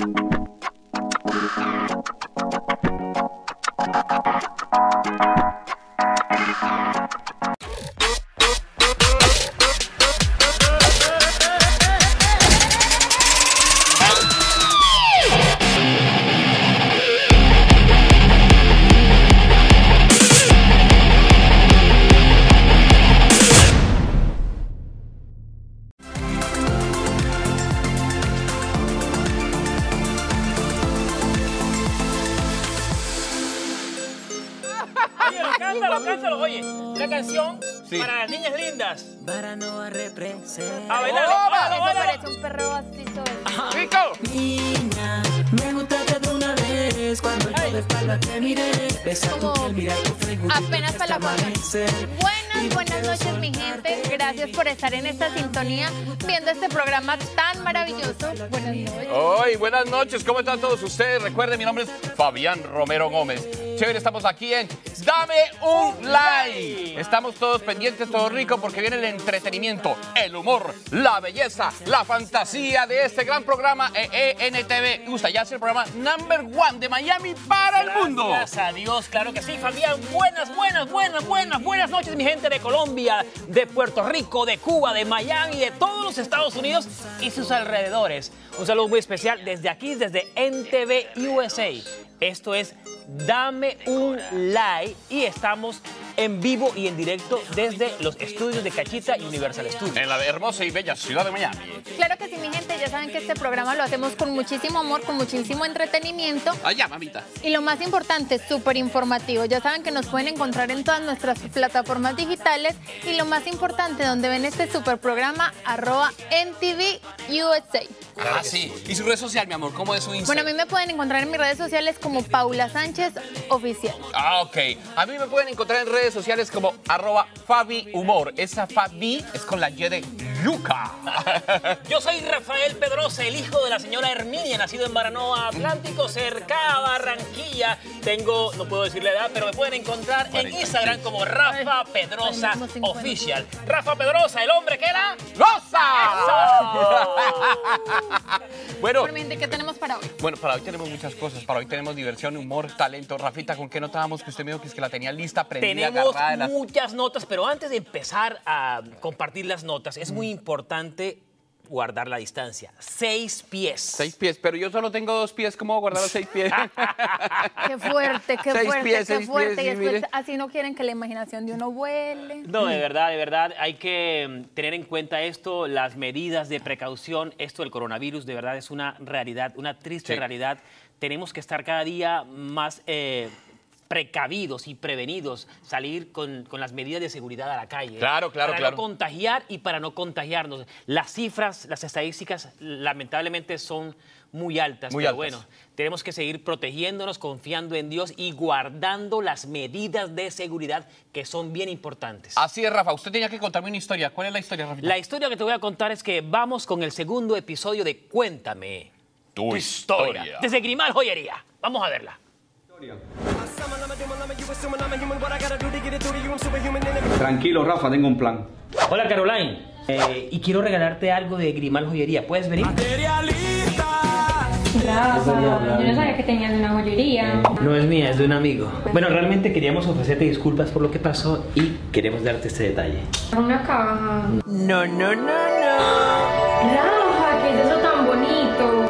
Cántalo, oye, una canción para las niñas lindas. Baranoa representa. A bailar, Eso parece un perro bastizo. ¡Rico! Niña, me gustaste de una vez cuando yo de espalda te miré. Besa tu piel, mira tu Facebook. Apenas para la canción. Buenas noches, mi gente. Gracias por estar en esta sintonía, viendo este programa tan maravilloso. Buenas noches. Hoy, buenas noches, ¿cómo están todos ustedes? Recuerden, mi nombre es Fabián Romero Gómez. Chévere, estamos aquí en Dame un Like. Estamos todos pendientes, todo rico, porque viene el entretenimiento, el humor, la belleza, la fantasía de este gran programa ENTV. Gusta, ya es el programa #1 de Miami para el mundo. Gracias a Dios, claro que sí, Fabián. Buenas noches, mi gente de Colombia, de Puerto Rico, de Cuba, de Miami, de todos los Estados Unidos y sus alrededores. Un saludo muy especial desde aquí, desde NTV USA. Esto es Dame un Like y estamos en vivo y en directo desde los estudios de Cachita y Universal Studios. En la hermosa y bella ciudad de Miami. Claro que sí, mi gente, ya saben que este programa lo hacemos con muchísimo amor, con muchísimo entretenimiento. Allá, mamita. Y lo más importante, súper informativo. Ya saben que nos pueden encontrar en todas nuestras plataformas digitales. Y lo más importante, donde ven este super programa, @NTV USA. Ah, sí. ¿Y su red social, mi amor? ¿Cómo es su Instagram? Bueno, a mí me pueden encontrar en mis redes sociales como Paula Sánchez Oficial. Ah, ok. A mí me pueden encontrar en redes sociales como @FabiHumor. Esa Fabi es con la Y de Yuca. Yo soy Rafael Pedrosa, el hijo de la señora Herminia, nacido en Baranoa Atlántico, cerca a Barranquilla. Tengo, no puedo decir la edad, pero me pueden encontrar en Instagram como Rafa Pedrosa Official. Rafa Pedrosa, el hombre que era ¡Rosa! Bueno, ¿Qué tenemos para hoy? Bueno, para hoy tenemos muchas cosas. Para hoy tenemos diversión, humor, talento. Rafita, ¿con qué nota vamos? Que usted me dijo que es que la tenía lista, prendida, Tenemos agarrada de las... muchas notas, pero antes de empezar a compartir las notas, es muy importante guardar la distancia. 6 pies. 6 pies, pero yo solo tengo 2 pies. ¿Cómo voy a guardar los 6 pies? Qué fuerte, qué 6 fuerte, pies, qué 6 fuerte. pies, Y sí, después mire. así no quieren que la imaginación de uno vuele. No, de verdad, hay que tener en cuenta esto, las medidas de precaución. Esto del coronavirus de verdad es una realidad, una triste realidad. Tenemos que estar cada día más precavidos y prevenidos, salir con las medidas de seguridad a la calle. Claro. Para no contagiar y para no contagiarnos. Las cifras, las estadísticas, lamentablemente son muy altas. Muy pero altas. bueno, tenemos que seguir protegiéndonos, confiando en Dios y guardando las medidas de seguridad que son bien importantes. Así es, Rafa. Usted tenía que contarme una historia. ¿Cuál es la historia, Rafita? La historia que te voy a contar es que vamos con el segundo episodio de Cuéntame Tu historia. Desde Grimal Joyería. Vamos a verla. Tranquilo, Rafa, tengo un plan. Hola, Caroline. Y quiero regalarte algo de Grimal Joyería. ¿Puedes venir? Rafa, yo no sabía que tenías una joyería. No es mía, es de un amigo. Bueno, realmente queríamos ofrecerte disculpas por lo que pasó y queremos darte este detalle. Una caja. No. Rafa, ¿qué es eso tan bonito?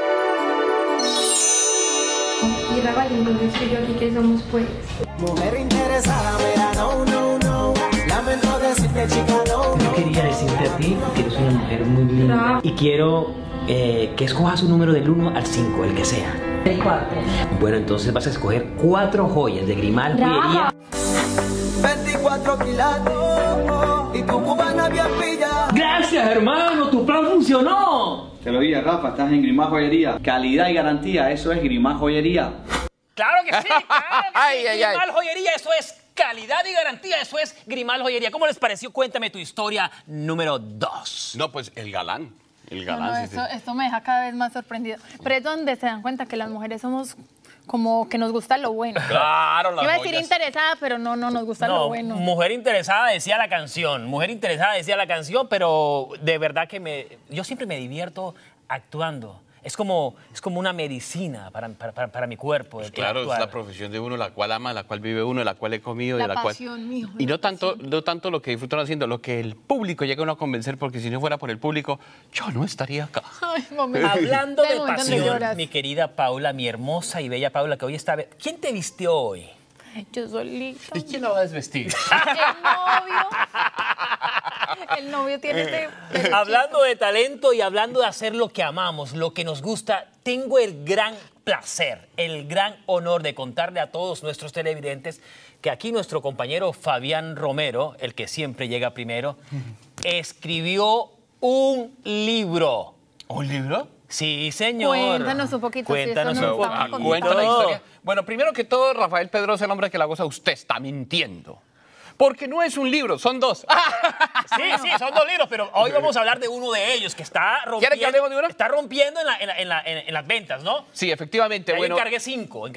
Y Rafa, y no soy yo aquí que somos pues. Mujer interesada, mira, no. Lamento decirte, chica, no. Yo quería decirte a ti que eres una mujer muy linda. Rafa. Y quiero que escojas un número del 1 al 5, el que sea. El 4. Bueno, entonces vas a escoger 4 joyas de Grimal Joyería. 24 quilatos y tu cubana bien pilla. ¡Gracias, hermano! ¡Tu plan funcionó! Te lo dije, Rafa, estás en Grimá Joyería. Calidad y garantía, eso es Grimá Joyería. ¡Claro que sí! Ay. Grimal Joyería, eso es calidad y garantía, eso es Grimal Joyería. ¿Cómo les pareció? Cuéntame tu historia número 2. No, pues el galán. El No, galán, sí. esto me deja cada vez más sorprendida. Pero es donde se dan cuenta que las mujeres somos como que nos gusta lo bueno. Claro, las Iba a decir joyas. interesada, pero no nos gusta lo bueno. Mujer interesada decía la canción. Mujer interesada decía la canción, pero de verdad que yo siempre me divierto actuando. es como una medicina para mi cuerpo. Pues claro, es la profesión de uno, la cual ama, la cual vive uno, la cual he comido. La y la pasión, cual... mijo, Y la no tanto lo que disfrutan haciendo, lo que el público llega a uno a convencer, porque si no fuera por el público, yo no estaría acá. Ay, momento. Hablando de Momento donde pasión, lloras. mi querida Paula, mi hermosa y bella Paula, que hoy está... ¿Quién te vistió hoy? Yo solita. ¿Y quién la va a desvestir? El novio tiene ese... Hablando de talento y hablando de hacer lo que amamos, lo que nos gusta, tengo el gran placer, el gran honor de contarle a todos nuestros televidentes que aquí nuestro compañero Fabián Romero, el que siempre llega primero, escribió un libro. ¿Un libro? Sí, señor. Cuéntanos un poquito. Cuéntanos si eso un nos estaba poquito. Cuenta la historia. Bueno, primero que todo, Rafael Pedrosa, el hombre que la goza, usted está mintiendo. Porque no es un libro, son dos. Sí, son 2 libros, pero hoy vamos a hablar de uno de ellos que está rompiendo. ¿Quiere que hablemos de uno? Está rompiendo en las ventas, ¿no? Sí, efectivamente. Ya Bueno, encargué 5.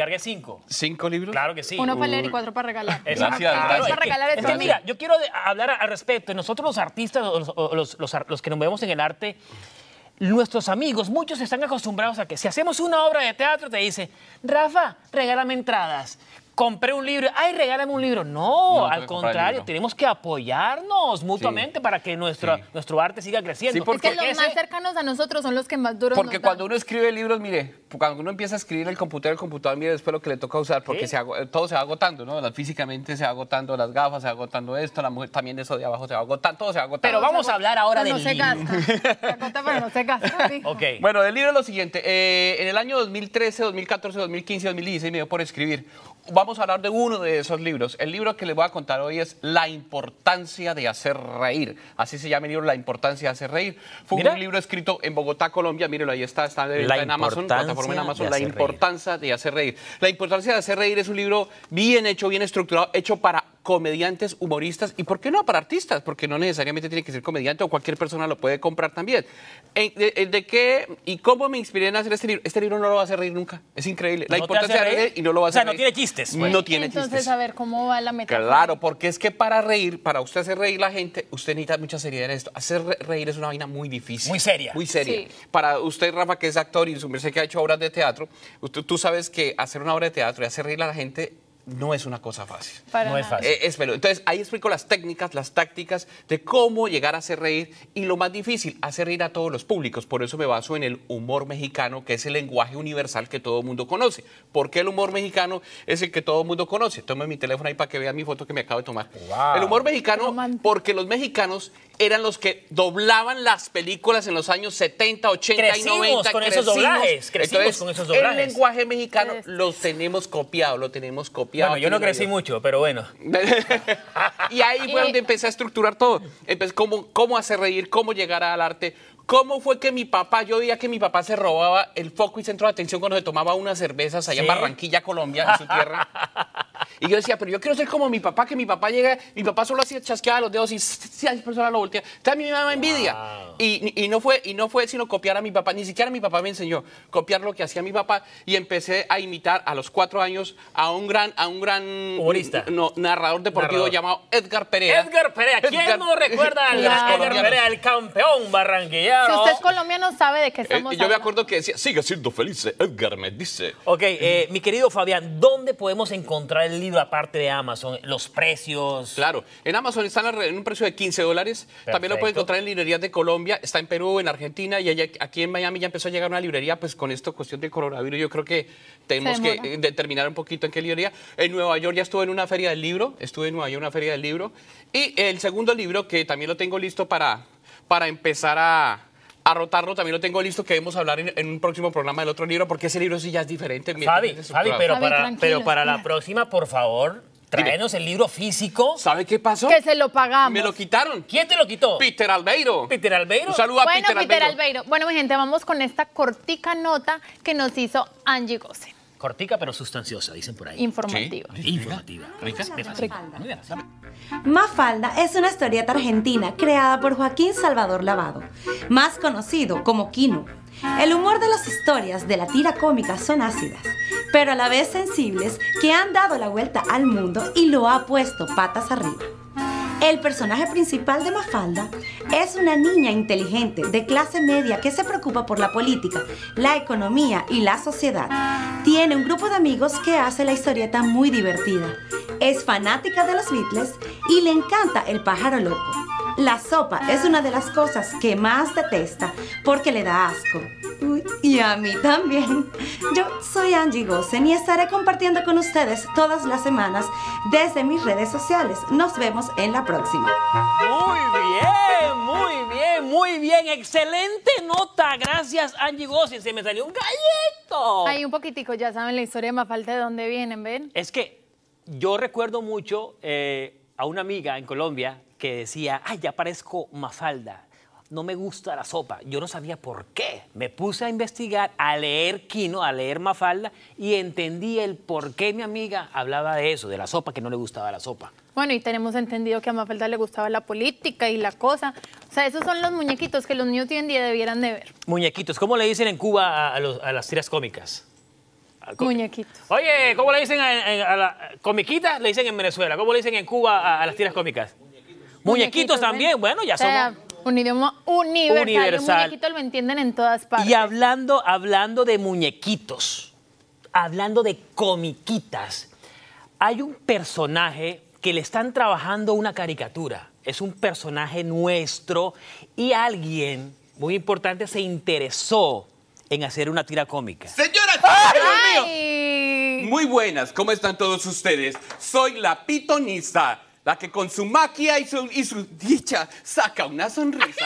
5 libros. Claro que sí. Uno para leer y 4 para regalar. Exacto. Gracias, Claro, gracias. Para regalar es este que amigo. mira, yo quiero hablar al respecto. Nosotros los artistas, los que nos vemos en el arte, nuestros amigos, muchos están acostumbrados a que si hacemos una obra de teatro te dice, Rafa, regálame entradas. Compré un libro, ay, regálame un libro. No, No, al tengo que comprar el contrario, libro. tenemos que apoyarnos mutuamente para que nuestro arte siga creciendo. Sí, porque Es que los más cercanos a nosotros son los que más duros Porque nos cuando dan. uno escribe libros, mire, cuando uno empieza a escribir el computador, mire después lo que le toca usar, porque Sí. todo se va agotando, ¿no? Físicamente se va agotando, las gafas se va agotando esto, la mujer también eso de abajo se va agotando, todo se va agotando. Pero vamos a hablar ahora Pero del no se libro. gasta. Se agota, pero no se gasta. mijo. Ok. Bueno, del libro es lo siguiente. En el año 2013, 2014, 2015, 2016 me dio por escribir. Vamos a hablar de uno de esos libros. El libro que les voy a contar hoy es La importancia de hacer reír. Así se llama el libro, La importancia de hacer reír. Fue Mira. un libro escrito en Bogotá, Colombia. Mírelo, ahí está de venta La en Amazon, importancia plataforma en Amazon. de La hacer importancia de hacer reír. La importancia de hacer reír es un libro bien hecho, bien estructurado, hecho para comediantes, humoristas y, ¿por qué no?, para artistas, porque no necesariamente tiene que ser comediante o cualquier persona lo puede comprar también. ¿De qué y cómo me inspiré en hacer este libro? Este libro no lo va a hacer reír nunca, es increíble. La ¿No te importancia hace de reír y no lo va a O sea, hacer no reír. tiene chistes, pues. No tiene Entonces, chistes. a ver, ¿cómo va la metáfora? Claro, porque es que para reír, para usted hacer reír la gente, usted necesita mucha seriedad en esto. Hacer reír es una vaina muy difícil. Muy seria. Muy seria. Sí. Para usted, Rafa, que es actor y su merced que ha hecho obras de teatro, tú sabes que hacer una obra de teatro y hacer reír a la gente no es una cosa fácil. Para No es nada. fácil. Es veloz. Entonces, ahí explico las técnicas, las tácticas de cómo llegar a hacer reír y lo más difícil, hacer reír a todos los públicos. Por eso me baso en el humor mexicano, que es el lenguaje universal que todo el mundo conoce. ¿Por qué el humor mexicano es el que todo el mundo conoce? Tome mi teléfono ahí para que vean mi foto que me acabo de tomar. Wow. El humor mexicano, Romántico. porque los mexicanos eran los que doblaban las películas en los años 70, 80 Crecimos y 90. con esos doblajes, crecimos Entonces, con esos doblajes. el lenguaje mexicano Ustedes- lo tenemos copiado. Bueno, yo no crecí mucho, pero bueno. Y ahí fue donde empecé a estructurar todo. Empecé cómo hacer reír, cómo llegar al arte. ¿Cómo fue que mi papá, yo veía que mi papá se robaba el foco y centro de atención cuando se tomaba unas cervezas allá en Sí. Barranquilla, Colombia, en su tierra? Y yo decía, pero yo quiero ser como mi papá, que mi papá llega, mi papá solo hacía chasqueaba los dedos y si hay personas lo voltean. Entonces a mí me daba envidia. Y no fue sino copiar a mi papá, ni siquiera mi papá me enseñó, copiar lo que hacía mi papá y empecé a imitar a los 4 años a un gran Humorista. narrador deportivo Narrador. llamado Edgar Perea. Edgar Perea, ¿quién no recuerda al Claro. Edgar Perea, el campeón barranquillero? Si usted es colombiano, sabe de qué estamos Yo me hablando. acuerdo que decía, sigue siendo feliz, Edgar me dice. Ok, mi querido Fabián, ¿dónde podemos encontrar el libro aparte de Amazon? Los precios. Claro, en Amazon están en un precio de $15. También lo pueden Perfecto. encontrar en librerías de Colombia, está en Perú, en Argentina y aquí en Miami ya empezó a llegar una librería, pues con esto, cuestión del coronavirus, yo creo que tenemos Se que demora. determinar un poquito en qué librería. En Nueva York ya estuve en una feria del libro, y el segundo libro, que también lo tengo listo para empezar a rotarlo, también lo tengo listo, que debemos hablar en un próximo programa del otro libro, porque ese libro sí ya es diferente. Fabi, pero Fabi, tranquilo, para la espera. próxima, por favor, tráenos el libro físico. ¿Sabe qué pasó? Que se lo pagamos. Me lo quitaron. ¿Quién te lo quitó? Peter Albeiro. ¿Peter Albeiro? Un saludo a Bueno, Peter Peter Albeiro. Albeiro. Bueno, mi gente, vamos con esta cortica nota que nos hizo Angie Gossen. Cortica pero sustanciosa, dicen por ahí. Informativa. Informativa. ¿Rica? Me fascina. Muy bien, dame. Mafalda es una historieta argentina creada por Joaquín Salvador Lavado, más conocido como Quino. El humor de las historias de la tira cómica son ácidas, pero a la vez sensibles, que han dado la vuelta al mundo y lo ha puesto patas arriba. El personaje principal de Mafalda es una niña inteligente de clase media que se preocupa por la política, la economía y la sociedad. Tiene un grupo de amigos que hace la historieta muy divertida. Es fanática de los Beatles y le encanta el pájaro loco. La sopa es una de las cosas que más detesta porque le da asco. Uy, y a mí también. Yo soy Angie Gosen y estaré compartiendo con ustedes todas las semanas desde mis redes sociales. Nos vemos en la próxima. Muy bien, muy bien, muy bien. Excelente nota. Gracias, Angie Gosen. Se me salió un gallito. Hay un poquitico, ya saben la historia de Mafalda de dónde vienen, ¿ven? Es que yo recuerdo mucho a una amiga en Colombia que decía, ay, ya parezco Mafalda, no me gusta la sopa. Yo no sabía por qué. Me puse a investigar, a leer Quino, a leer Mafalda y entendí el por qué mi amiga hablaba de eso, de la sopa, que no le gustaba la sopa. Bueno, y tenemos entendido que a Mafalda le gustaba la política y la cosa. O sea, esos son los muñequitos que los niños hoy en día debieran de ver. Muñequitos, ¿cómo le dicen en Cuba a las tiras cómicas? Muñequitos. Oye, ¿cómo le dicen a la comiquita? Le dicen en Venezuela. ¿Cómo le dicen en Cuba a las tiras cómicas? Muñequitos también, ¿ven? bueno, ya O sea, somos... un idioma universal. Un muñequito lo entienden en todas partes. Y hablando de muñequitos, hablando de comiquitas, hay un personaje que le están trabajando una caricatura. Es un personaje nuestro y alguien muy importante se interesó en hacer una tira cómica. Señoras, ¡ay, Dios mío! ¡Ay! Muy buenas, ¿cómo están todos ustedes? Soy la pitonisa, la que con su magia y su dicha saca una sonrisa.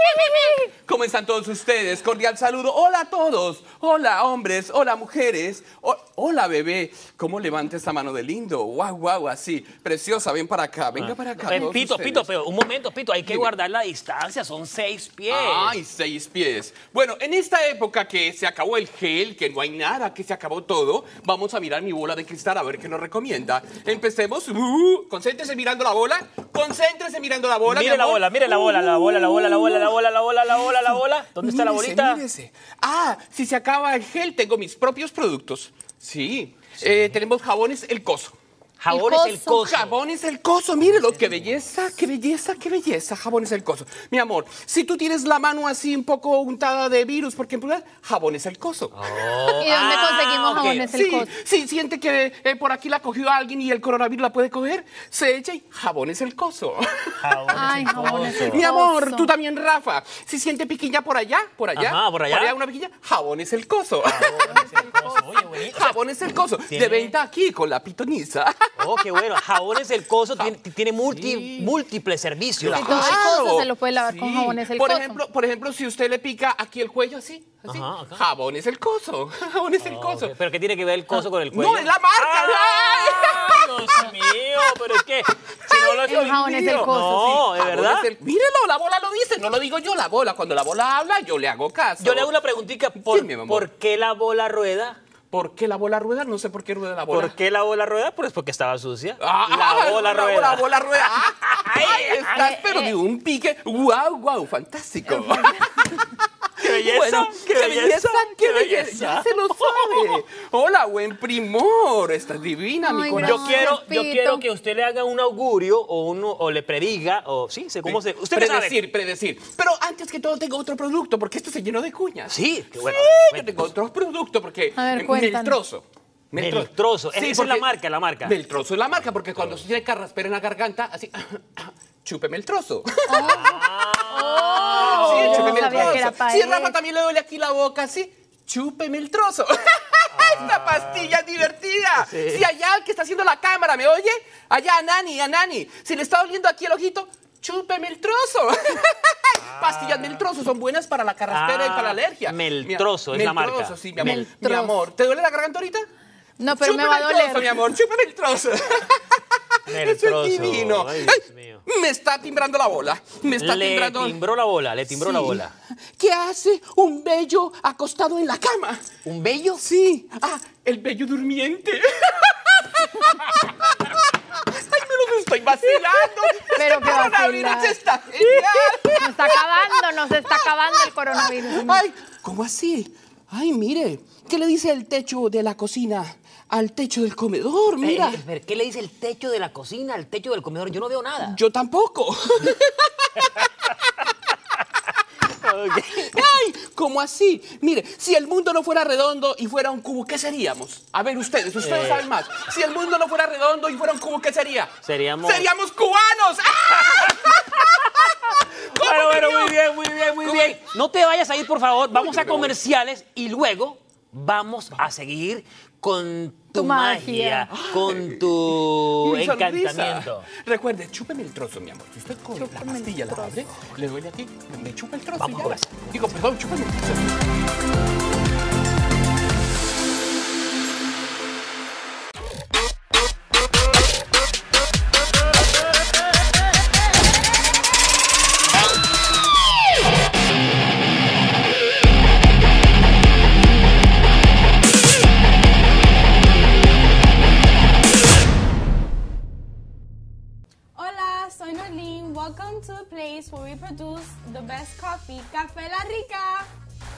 ¿Cómo están todos ustedes? Cordial saludo. Hola a todos. Hola, hombres. Hola, mujeres. Hola, bebé. ¿Cómo levanta esa mano de lindo? Guau, guau, así. Preciosa, ven para acá. Venga para acá. todos Pito, ustedes. Pito, pero un momento, Pito, hay que Dime. guardar la distancia, son 6 pies. Ay, 6 pies. Bueno, en esta época que se acabó el gel, que no hay nada, que se acabó todo, vamos a mirar mi bola de cristal a ver qué nos recomienda. Empecemos. Concéntrese mirando la bola. Concéntrese mirando la bola. Mire mi amor. la bola, mire la bola, la bola, la bola, la bola, la bola, la bola, la bola, la bola. ¿Dónde está la Mírese, bolita? mírese. Ah, si se acaba el gel, tengo mis propios productos. Sí. Tenemos jabones El Coso. Jabones El Coso. Jabones El Coso, mírelo, qué belleza, qué belleza, qué belleza, jabones El Coso. Mi amor, si tú tienes la mano así un poco untada de virus, porque en plural, jabones El Coso. ¿Y dónde conseguimos ok. jabones El Coso? Sí, siente que por aquí la cogió alguien y el coronavirus la puede coger, se echa y jabones El Coso. Ay, jabones El Mi amor, Coso. tú también, Rafa, si siente piquiña por allá, Ajá, por allá. una piquiña, jabones El Coso. Jabones El Coso, oye, bonito. Jabones El Coso, Tiene- de venta aquí con la pitonisa. Oh, qué bueno. Jabones El Coso tiene múltiples servicios. Y todo el coso se lo puede lavar con jabones El por Coso. Por ejemplo, si usted le pica aquí el cuello así, Ajá, acá. jabones El Coso, jabones El Coso. Ok, ¿pero qué tiene que ver el coso con el cuello? No, es la marca. ¡Ay, Dios mío! Pero es que si no lo El jabones El Coso, No, ¿de Jabones verdad? Mírelo, la bola lo dice, no lo digo yo, la bola. Cuando la bola habla, yo le hago caso. Yo le hago una preguntita. Dime, mi amor. ¿Por qué la bola rueda? ¿Por qué la bola rueda? No sé por qué rueda la bola. ¿Por qué la bola rueda? Pues porque estaba sucia. La bola rueda. La bola rueda. Ahí estás, pero de un pique. ¡Guau, guau! Fantástico. ¡Qué belleza! Bueno, ¡Qué belleza! ¡Qué belleza! Ya se lo sabe. Hola, buen primor. Estás divina, mi Ay, corazón. gracias. Yo Pito. quiero que usted le haga un augurio o le prediga, o sí, sé cómo se... ¿Usted qué sabe? Predecir. Pero antes que todo tengo otro producto, porque esto se llenó de cuñas. Sí, qué bueno. Sí, yo tengo otro producto, porque A ver, cuéntanos. Meltrozo. Meltrozo. Esa es la marca, la marca. Meltrozo es la marca, porque cuando se tiene carraspera en la garganta, así, chúpeme el trozo. Oh, Sí, yo chúpeme no el sabía que era trozo. para Si a él. Rafa también le duele aquí la boca, así, chúpeme el trozo. Esta pastilla es divertida. Si allá el que está haciendo la cámara, ¿me oye? Allá a Nani. Si le está doliendo aquí el ojito, chúpeme el trozo. Pastillas Meltrozo son buenas para la carraspera y para la alergia. Meltrozo es la marca. Meltrozo, sí, mi amor. Meltrozo. Mi amor, ¿te duele la garganta ahorita? No, pero me va a Chúpeme el trozo, doler. mi amor, chúpeme el trozo. Eso es divino. Ay, Dios mío. Me está timbrando la bola. Me está Le timbrando. timbró la bola, le timbró la Sí. bola. ¿Qué hace un bello acostado en la cama? ¿Un bello? Sí. Ah, el bello durmiente. Ay, me los estoy vacilando. Pero Este qué coronavirus vacilar. está genial. Nos está acabando el coronavirus. Ay, ¿cómo así? Ay, mire, ¿qué le dice el techo de la cocina al techo del comedor? Mira. ¿Qué le dice el techo de la cocina al techo del comedor? Yo no veo nada. Yo tampoco. Ay, ¿cómo así? Mire, si el mundo no fuera redondo y fuera un cubo, ¿qué seríamos? A ver, ustedes saben más. Si el mundo no fuera redondo y fuera un cubo, ¿qué sería? Seríamos cubanos. ¡Ah! Bueno, muy bien. No te vayas a ir, por favor. Vamos a comerciales y luego vamos a seguir con tu magia, con tu Mi encantamiento. sonrisa. Recuerde, chúpeme el trozo, mi amor. Si usted con la pastilla la abre, le duele aquí, me chupa el trozo. Vamos y a ya. ver. Digo, perdón, chúpeme el trozo. Hola, soy Norlene. Welcome to a place where we produce the best coffee, Café La Rica.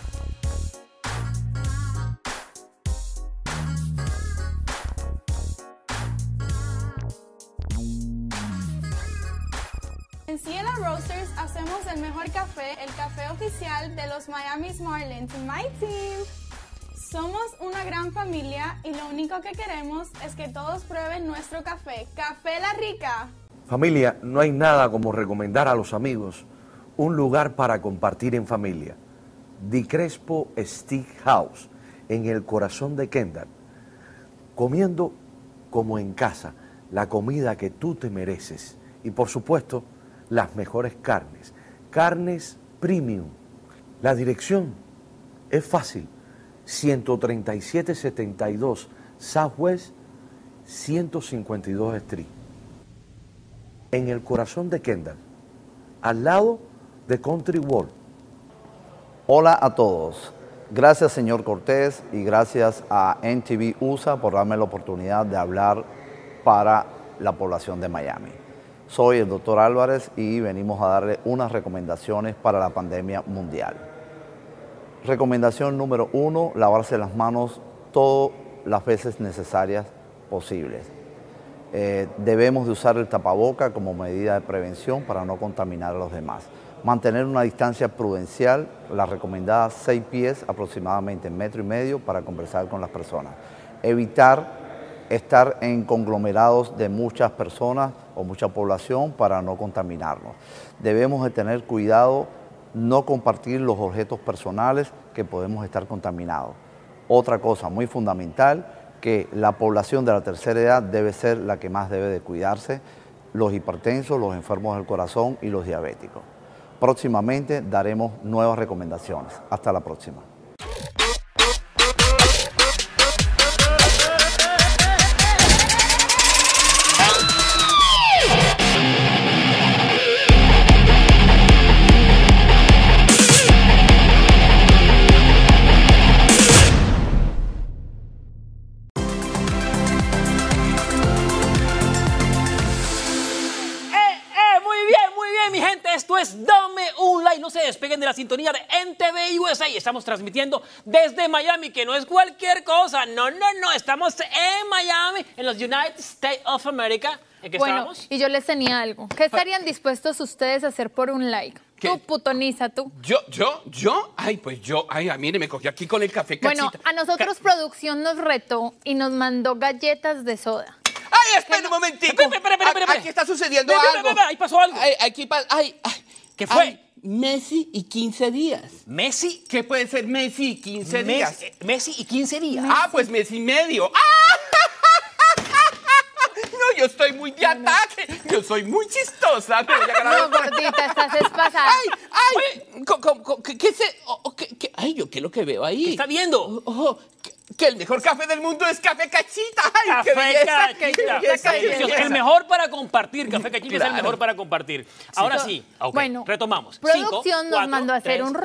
En Ciela Roasters hacemos el mejor café, el café oficial de los Miami Marlins, my team. Somos una gran familia y lo único que queremos es que todos prueben nuestro café, Café La Rica. Familia, no hay nada como recomendar a los amigos un lugar para compartir en familia. Di Crespo Steakhouse, en el corazón de Kendall. Comiendo como en casa, la comida que tú te mereces. Y por supuesto, las mejores carnes. Carnes premium. La dirección es fácil. 13772 Southwest 152 Street. En el corazón de Kendall, al lado de Country World. Hola a todos. Gracias, señor Cortés, y gracias a NTV USA por darme la oportunidad de hablar para la población de Miami. Soy el doctor Álvarez y venimos a darle unas recomendaciones para la pandemia mundial. Recomendación número 1, lavarse las manos todas las veces necesarias posibles. Debemos de usar el tapaboca como medida de prevención para no contaminar a los demás. Mantener una distancia prudencial, la recomendada 6 pies, aproximadamente 1,5 metros, para conversar con las personas. Evitar estar en conglomerados de muchas personas o mucha población para no contaminarnos. Debemos de tener cuidado, no compartir los objetos personales que podemos estar contaminados. Otra cosa muy fundamental, que la población de la tercera edad debe ser la que más debe de cuidarse, los hipertensos, los enfermos del corazón y los diabéticos. Próximamente daremos nuevas recomendaciones. Hasta la próxima. Esto es Dame un Like. No se despeguen de la sintonía de NTV USA. Estamos transmitiendo desde Miami, que no es cualquier cosa. No. Estamos en Miami, en los United States of America. ¿En qué estamos? Y yo les tenía algo. ¿Qué estarían dispuestos ustedes a hacer por un like? ¿Qué? Tú, putoniza, tú. ¿Yo? Mire, me cogí aquí con el café cachita. Bueno, a nosotros producción nos retó y nos mandó galletas de soda. ¡Ay, espera un momentico! Espera. Aquí está sucediendo algo. Ahí pasó algo. ¿Qué fue? Ay, Messi y 15 días. ¿Messi? ¿Qué puede ser Messi y 15 días? Messi y 15 días. Pues mes y medio. ¡Ah! No, yo estoy muy de ataque. Yo soy muy chistosa. Me voy a ganar No, gordita, estás espasada. ¿Qué es lo que veo ahí? ¿Qué está viendo? Que el mejor café del mundo es Café Cachita. ¡Ay, Café Cachita! qué belleza! El mejor para compartir. Café Cachita es el mejor para compartir. Ahora sí, okay, bueno, retomamos. Producción nos mandó a hacer un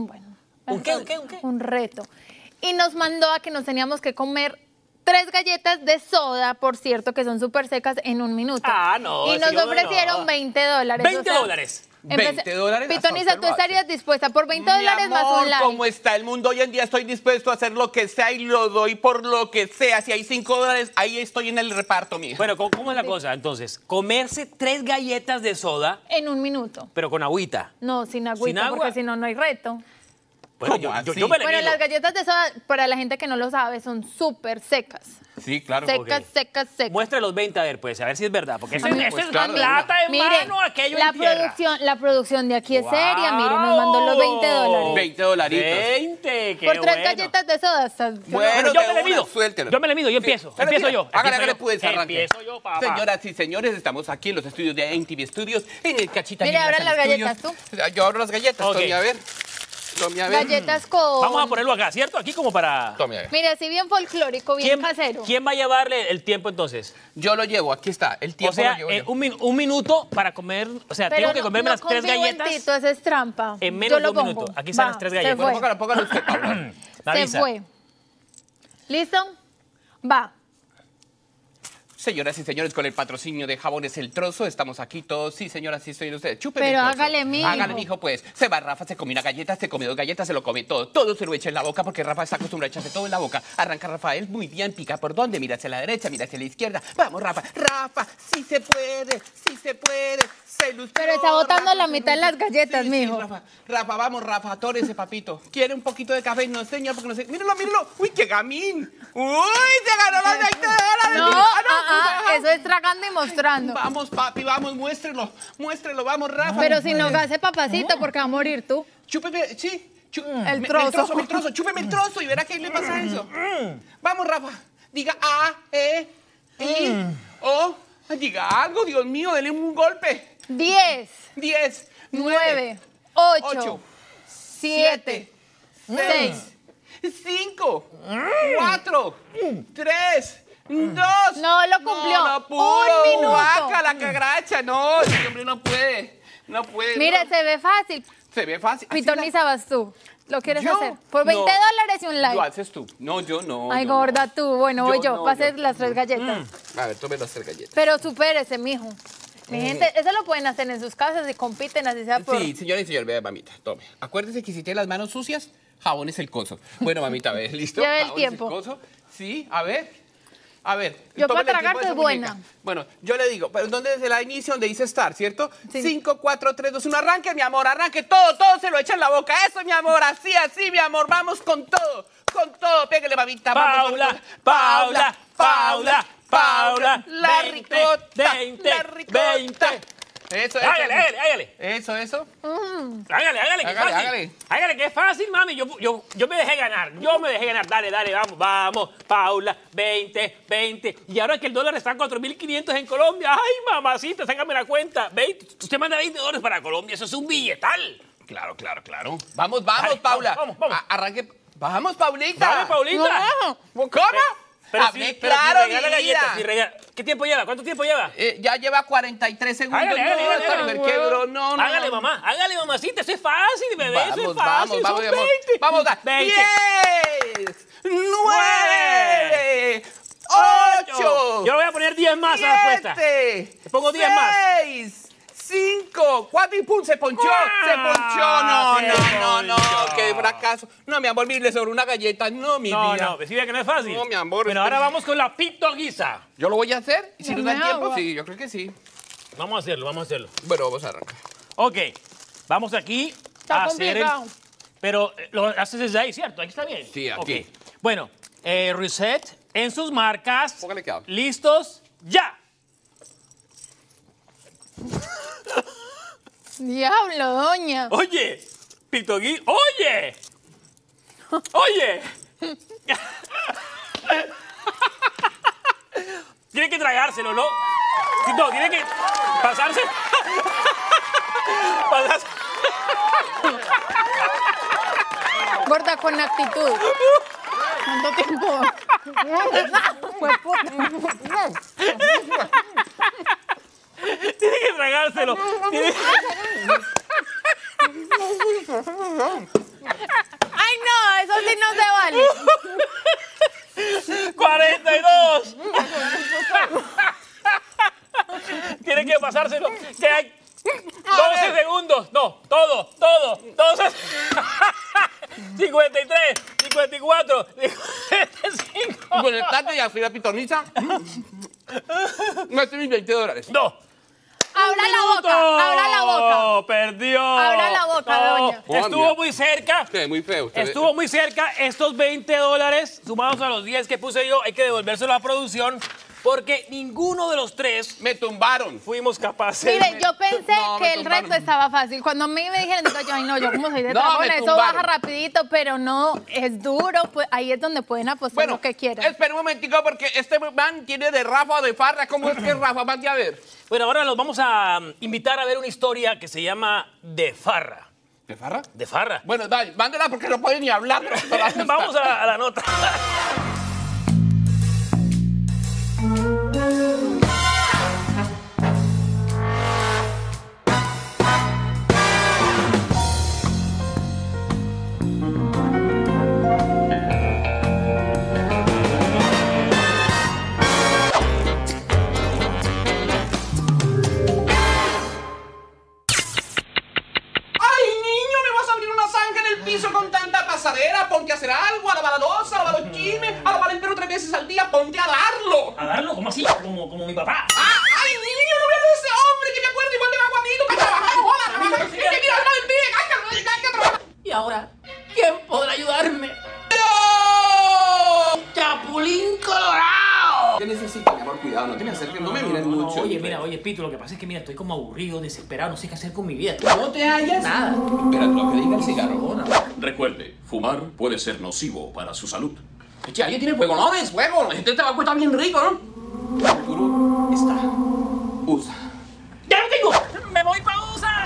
reto. Y nos mandó a que nos teníamos que comer 3 galletas de soda, por cierto, que son súper secas, en un minuto. No. Y nos ofrecieron $20. $20. $20. Pitoniza, ¿tú estarías dispuesta por $20 más un like? ¿Cómo está el mundo hoy en día? Estoy dispuesto a hacer lo que sea y lo doy por lo que sea. Si hay $5, ahí estoy en el reparto, mija. Bueno, ¿cómo es la cosa? Entonces, comerse 3 galletas de soda. En 1 minuto. Pero con agüita. No, sin agüita, ¿Sin agua? porque si no, no hay reto. Bueno, yo me le Bueno, mido. las galletas de soda, para la gente que no lo sabe, son súper secas. Sí, claro. Secas, ok. secas, secas. Muestre los 20, a ver, pues, a ver si es verdad. Porque eso, Pues eso es claro, plata en Mire, mano, aquello en tierra. la producción de aquí es seria, mire, nos mandó los $20. $20. 20, qué Por 3 bueno. galletas de soda. Bueno, yo me le mido. Suéltelo. Yo me le mido, yo empiezo. Pero Empiezo tira, yo. Hágale, pues, arranque. Empiezo yo, papá. Señoras y señores, estamos aquí en los estudios de NTV Studios, en el Cachita. Mire, Universal ahora las Studios. galletas, Yo abro las galletas, Ok. Tommy, a ver. Tommy, a ver. Galletas con... Vamos a ponerlo acá, ¿cierto? Aquí como para... Tommy, a ver. Mire, así bien folclórico, bien casero. ¿Quién va a llevarle el tiempo entonces? Yo lo llevo, aquí está. El tiempo O sea, lo llevo yo. un minuto para comer, o sea, Pero tengo que comerme las 3 galletas Tú haces trampa. en menos Yo de lo 2 pongo. minutos. Aquí están Va, las 3 se galletas. fue. Póngalo usted, Paula. Me Se avisa. fue. ¿Listo? Va. Señoras y señores, con el patrocinio de Jabones El Trozo, estamos aquí todos. Sí, señoras, sí, estoy ustedes. Chúpeme Pero el trozo. hágale, mijo. Hágale, mijo, pues. Se va Rafa, se come una galleta, se come 2 galletas, se lo come todo. Todo se lo echa en la boca porque Rafa está acostumbrado a echarse todo en la boca. Arranca Rafael, muy bien, pica por dónde, mira hacia la derecha, mira hacia la izquierda. Vamos, Rafa. Rafa, sí se puede, sí se puede. Se lució, Pero está botando Rafa, la mitad en las galletas, sí, mijo. Rafa, Rafa, vamos, Rafa, atórese, papito. ¿Quiere un poquito de café? No, señor, porque no sé. Míralo, míralo. Uy, qué gamín. Uy, se ganó la $20. No, eso es tragando y mostrando. Vamos, papi, vamos, muéstrelo, muéstrelo, vamos, Rafa. Pero si no gase papacito, porque va a morir tú. Chúpeme, sí. El trozo. El trozo, chúpeme el trozo y verá qué le pasa a eso. Vamos, Rafa, diga A, E, I, O. Diga algo, Dios mío, dele un golpe. 10, 10, 9, 8, 8, 7, 6, 5, 4, 3, 2. No lo cumplió. No, no pudo. 1 minuto. Vaca, la cagracha. No, ese hombre no puede. No puede. Mire, no. se ve fácil. Se ve fácil. Así Pitoniza, vas tú. ¿Lo quieres ¿Yo? hacer? Por $20 No. y un like. Lo haces tú. No, yo no. Ay, yo no. gorda, tú. Bueno, voy yo. no, Va a hacer yo. las 3 galletas. A ver, tome las 3 galletas. Pero supérese, mijo. Mi gente, eso lo pueden hacer en sus casas y compiten así sea por... Sí, señora y señor, vea, mamita, tome. Acuérdese que si tiene las manos sucias, jabón es el coso. Bueno, mamita, a ver, ¿listo? Lleve el Jabón es tiempo. coso. Sí, a ver. A ver. Yo tómele para el tiempo tragar a esa soy buena. muñeca. Bueno, yo le digo, pero ¿dónde se la inicia? Donde dice estar, ¿cierto? Sí. 5, 4, 3, 2, 1, arranque, mi amor, arranque. Todo se lo echa en la boca. Eso, mi amor, así, mi amor. Vamos con todo, pégale, mamita. Paula, vamos, Paula, Paula, Paula. La 20, ricota, 20, la ricota. 20. Eso, Hágale. Eso. Hágale, que es fácil. Hágale. Hágale, que es fácil, mami. Yo me dejé ganar. Dale, vamos. Paula, 20. Y ahora que el dólar está a 4.500 en Colombia. Ay, mamacita, sácame la cuenta. 20. Usted manda $20 para Colombia. Eso es un billetal. Claro. Vamos, Dale, Paula. vamos. Arranque. Vamos, Paulita. Dale, Paulita. ¿Cómo? Pero Hablé si claro, regala mi vida. galletas, ¿Qué tiempo lleva? ¿Cuánto tiempo lleva? Ya lleva 43 segundos. Hágale. Esta mujer quebró. No. Hágale, mamá. Hágale, mamacita. Eso es fácil, bebé. Eso es Vamos, fácil. Son mi amor. 20. Vamos, 20. 10, 9, 8. Yo le voy a poner 10 más a la apuesta. 7. Le pongo 10 más. 6, 5, 4 y pum, se ponchó. Ah, se No, ponchó. qué fracaso. No, mi amor, mire sobre una galleta. No, mi vida. No, ¿ves que no es fácil? No, mi amor. Bueno, ahora vamos con la pitoniza. ¿Yo lo voy a hacer? ¿Y si nos da el Dame tiempo? agua. Sí, yo creo que sí. Vamos a hacerlo. Bueno, vamos a arrancar. Ok. Vamos aquí Está a hacer complicado. Pero lo haces desde ahí, ¿cierto? Aquí está bien. Sí, aquí. Ok. Bueno, reset en sus marcas. Póngale que hable. ¿Listos? ¡Ya! Diablo, doña. Oye, Pitogui, oye. Tiene que tragárselo, ¿no? No, tiene que pasarse. Gorda con actitud. ¿Cuánto tiempo? Fue puta. Tiene que tragárselo. Ay, no, eso sí no se vale. 42. Tiene que pasárselo. Que hay 12 segundos. 25. Buenas tardes, ya soy la pitoniza. No, este es mis $20. No. Abra la boca, abra la boca. Perdió. Abra la boca, doña. Estuvo muy cerca. Sí, muy feo. Usted Estuvo muy cerca. Estos $20 sumados a los 10 que puse yo, hay que devolvérselo a la producción porque ninguno de los tres me tumbaron. Fuimos capaces. Mire, yo pensé No, que me el tumbaron. reto estaba fácil. Cuando a mí me dijeron, digo yo, ay no, yo como soy de No, trabajona, me eso tumbaron. baja rapidito, pero no, es duro, pues ahí es donde pueden apostar lo que quieran. Espera un momentico porque este man tiene de Rafa o de Farra. ¿Cómo es que es Rafa? Mande a ver. Bueno, ahora los vamos a invitar a ver una historia que se llama De Farra. ¿De Farra? De Farra. Bueno, dale, mándela porque no puede ni hablar. Vamos a la nota. Con tanta pasadera, ponte a hacer algo, a lavar la loza, a lavar los chismes, a lavar el perro 3 veces al día, ponte a darlo. ¿A darlo? ¿Cómo así? Como mi papá. ¡Ay, niño, no veas a ese hombre que me acuerdo igual de vaguamito que trabajamos! ¡Hola, trabaja! ¡Que mira, alma del pie! ¡Hay que trabajar! ¿Y ahora quién podrá ayudarme? ¡Chapulín Colorado! ¿Qué necesita, mi amor? Cuidado, no te me acerques, no me miren mucho. Oye, Pito, lo que pasa es que, mira, estoy como aburrido, desesperado, no sé qué hacer con mi vida. ¿No te hallas? Nada. Espera, lo que diga el cigarro. Recuerde, fumar puede ser nocivo para su salud. Che, alguien tiene fuego, no des fuego. Este tabaco está bien rico, ¿no? Arturo, está. Usa. ¡Ya lo tengo! ¡Me voy para USA!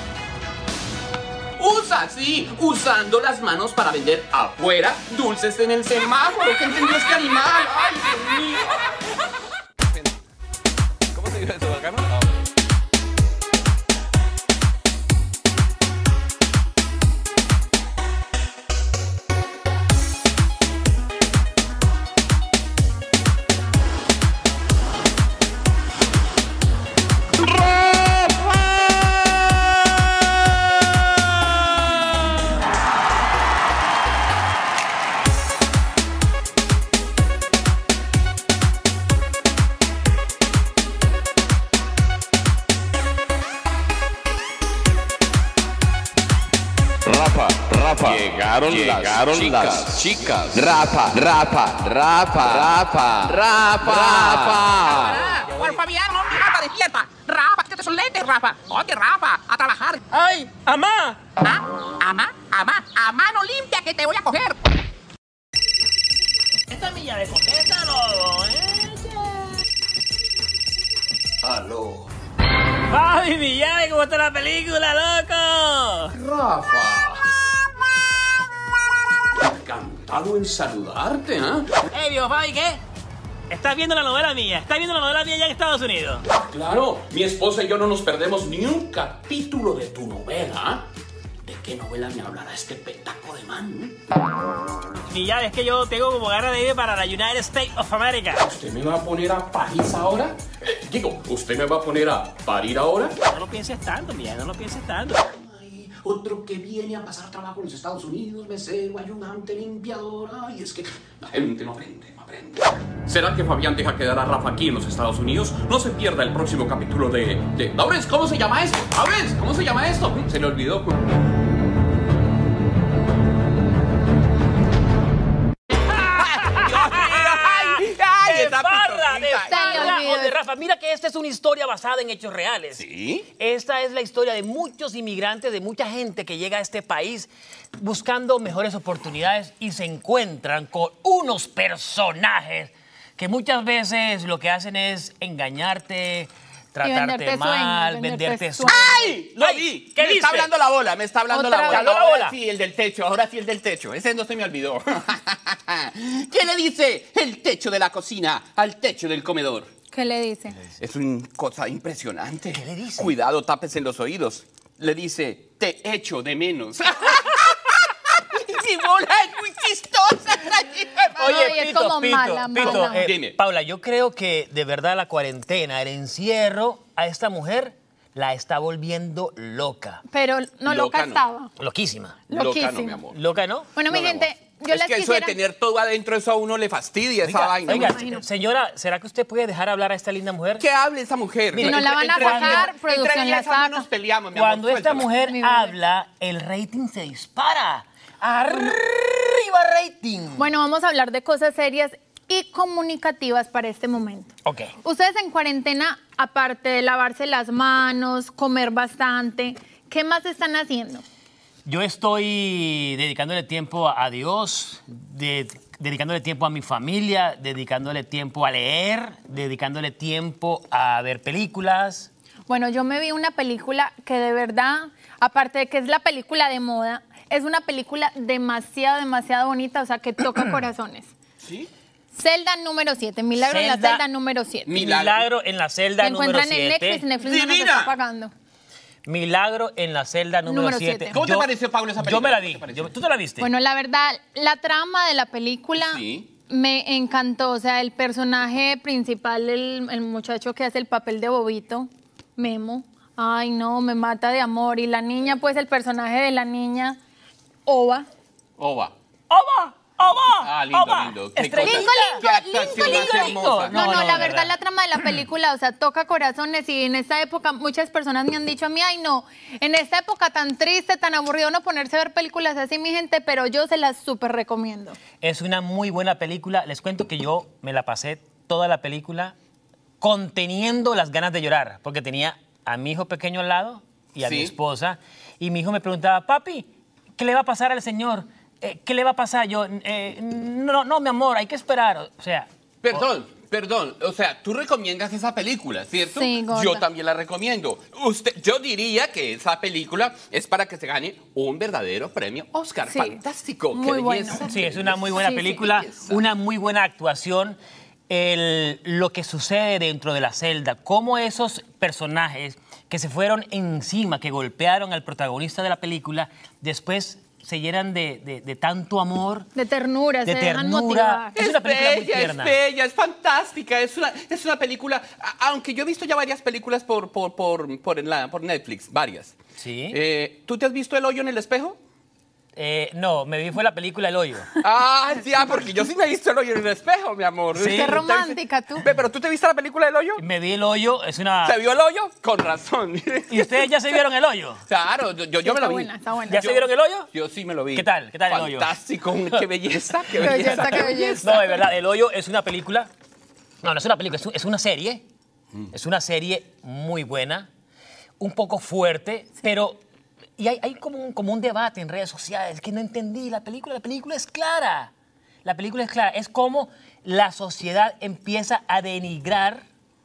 Usa, sí, usando las manos para vender afuera dulces en el semáforo. ¿Qué entendió este animal? ¡Ay, Dios mío! ¿Cómo se dice eso acá, no? Llegaron las chicas. Rafa. Por Fabián, no, Rafa, despierta. Rafa, que te son lentes, Rafa. Oye, Rafa, a trabajar. ¡Ay, amá! A mano limpia que te voy a coger. Esta milla de contéstalo, Aló. ¡Ay, Millán! ¿Cómo está la película, loco? Rafa. Encantado en saludarte, ¿eh? ¡Ey, viejo Fabi, qué! ¿Estás viendo la novela mía? ¿Estás viendo la novela mía allá en Estados Unidos? Claro, mi esposa y yo no nos perdemos ni un capítulo de tu novela. ¿De qué novela me hablará este petaco de man? Millán, es que yo tengo como ganas de ir para la United States of America. ¿Usted me va a poner a París ahora? ¿Usted me va a poner a parir ahora? No lo pienses tanto, Millán, no lo pienses tanto. Otro que viene a pasar trabajo en los Estados Unidos, mesero, ayudante, limpiador. Ay, es que la gente no aprende, no aprende. ¿Será que Fabián deja quedar a Rafa aquí en los Estados Unidos? No se pierda el próximo capítulo de... Laurence, ¿cómo se llama esto? Laurence, ¿cómo se llama esto? Se le olvidó. De Rafa, mira que esta es una historia basada en hechos reales. ¿Sí? Esta es la historia de muchos inmigrantes, de mucha gente que llega a este país buscando mejores oportunidades y se encuentran con unos personajes que muchas veces lo que hacen es engañarte, tratarte mal, venderte sueños. ¡Ay! Lo vi. ¿Qué me dice? está hablando la bola, me está hablando la bola. ¿Habló la bola? Sí, el del techo, ahora sí el del techo. Ese no se me olvidó. ¿Qué le dice el techo de la cocina al techo del comedor? ¿Qué le dice? Es una cosa impresionante. ¿Qué le dice? Cuidado, tápese los oídos. Le dice, te echo de menos. Mi bola es muy chistosa. Oye, es Pito, como mala. Dime. Paula, yo creo que de verdad la cuarentena, el encierro, a esta mujer la está volviendo loca. Pero no loca no. estaba. Loquísima. Loca no, Loquísima. mi amor. ¿Loca no? Bueno, mi No, mi gente, yo es les que eso de quisiera... tener todo adentro, eso a uno le fastidia esa vaina. Oiga, señora, ¿será que usted puede dejar hablar a esta linda mujer? ¿Qué hable esa mujer? Si no la van a sacar, producción la saca. Nos peleamos, mi amor, Cuando esta suéltala. mujer habla, el rating se dispara. ¡Arriba rating! Bueno, vamos a hablar de cosas serias y comunicativas para este momento. Ok. Ustedes en cuarentena, aparte de lavarse las manos, comer bastante, ¿qué más están haciendo? Yo estoy dedicándole tiempo a Dios, dedicándole tiempo a mi familia, dedicándole tiempo a leer, dedicándole tiempo a ver películas. Bueno, yo me vi una película que de verdad, aparte de que es la película de moda, es una película demasiado bonita, o sea, que toca corazones. ¿Sí? Celda número 7, Milagro en la celda número 7. Milagro en la celda Se número 7. encuentran en Netflix no nos está pagando. Milagro en la celda número 7. ¿Cómo te pareció, Paula, esa película? Yo me la vi. ¿Tú te la viste? Bueno, la verdad, la trama de la película me encantó. O sea, el personaje principal, el muchacho que hace el papel de Bobito, Memo, ay no, me mata de amor. Y la niña, pues el personaje de la niña, Ova. ¡Oba! Ah, lindo. Qué lindo. No, la verdad, la trama de la película, o sea, toca corazones y en esta época muchas personas me han dicho a mí, ay no, en esta época tan triste, tan aburrido no ponerse a ver películas así, mi gente, pero yo se las súper recomiendo. Es una muy buena película. Les cuento que yo me la pasé toda la película conteniendo las ganas de llorar, porque tenía a mi hijo pequeño al lado y a mi esposa, y mi hijo me preguntaba, papi, ¿qué le va a pasar al señor? ¿Qué le va a pasar? Yo, no, mi amor, hay que esperar. O sea... Perdón. O sea, tú recomiendas esa película, ¿cierto? Sí, gorda. Yo también la recomiendo. Yo diría que esa película es para que se gane un verdadero premio Oscar. Sí. Fantástico. Muy Qué bueno. belleza. Sí, es una muy buena película, una muy buena actuación. Lo que sucede dentro de la celda, cómo esos personajes que se fueron encima, que golpearon al protagonista de la película, después se llenan de tanto amor. De ternura, se dejan motivar. Es una película muy tierna. Es bella, es fantástica. Es una película, aunque yo he visto ya varias películas por Netflix, varias. Sí. ¿Tú te has visto El hoyo en el espejo? No, me vi fue la película El hoyo. Ah, ya, porque yo sí me he visto El hoyo en el espejo, mi amor. Sí. Qué romántica tú. ¿Pero tú te viste la película El hoyo? Me vi El hoyo, es una... ¿Se vio El hoyo? Con razón. ¿Y ustedes ya se vieron El hoyo? Claro, yo me lo vi. Está buena. ¿Ya se vieron El hoyo? Yo sí me lo vi. ¿Qué tal? ¿Qué tal El hoyo? Fantástico, qué belleza, qué belleza, qué belleza. No, de verdad, El hoyo es una película... No es una película, es una serie. Es una serie muy buena, un poco fuerte, pero... Y hay como un debate en redes sociales, que no entendí la película es clara. La película es clara, es como la sociedad empieza a denigrar,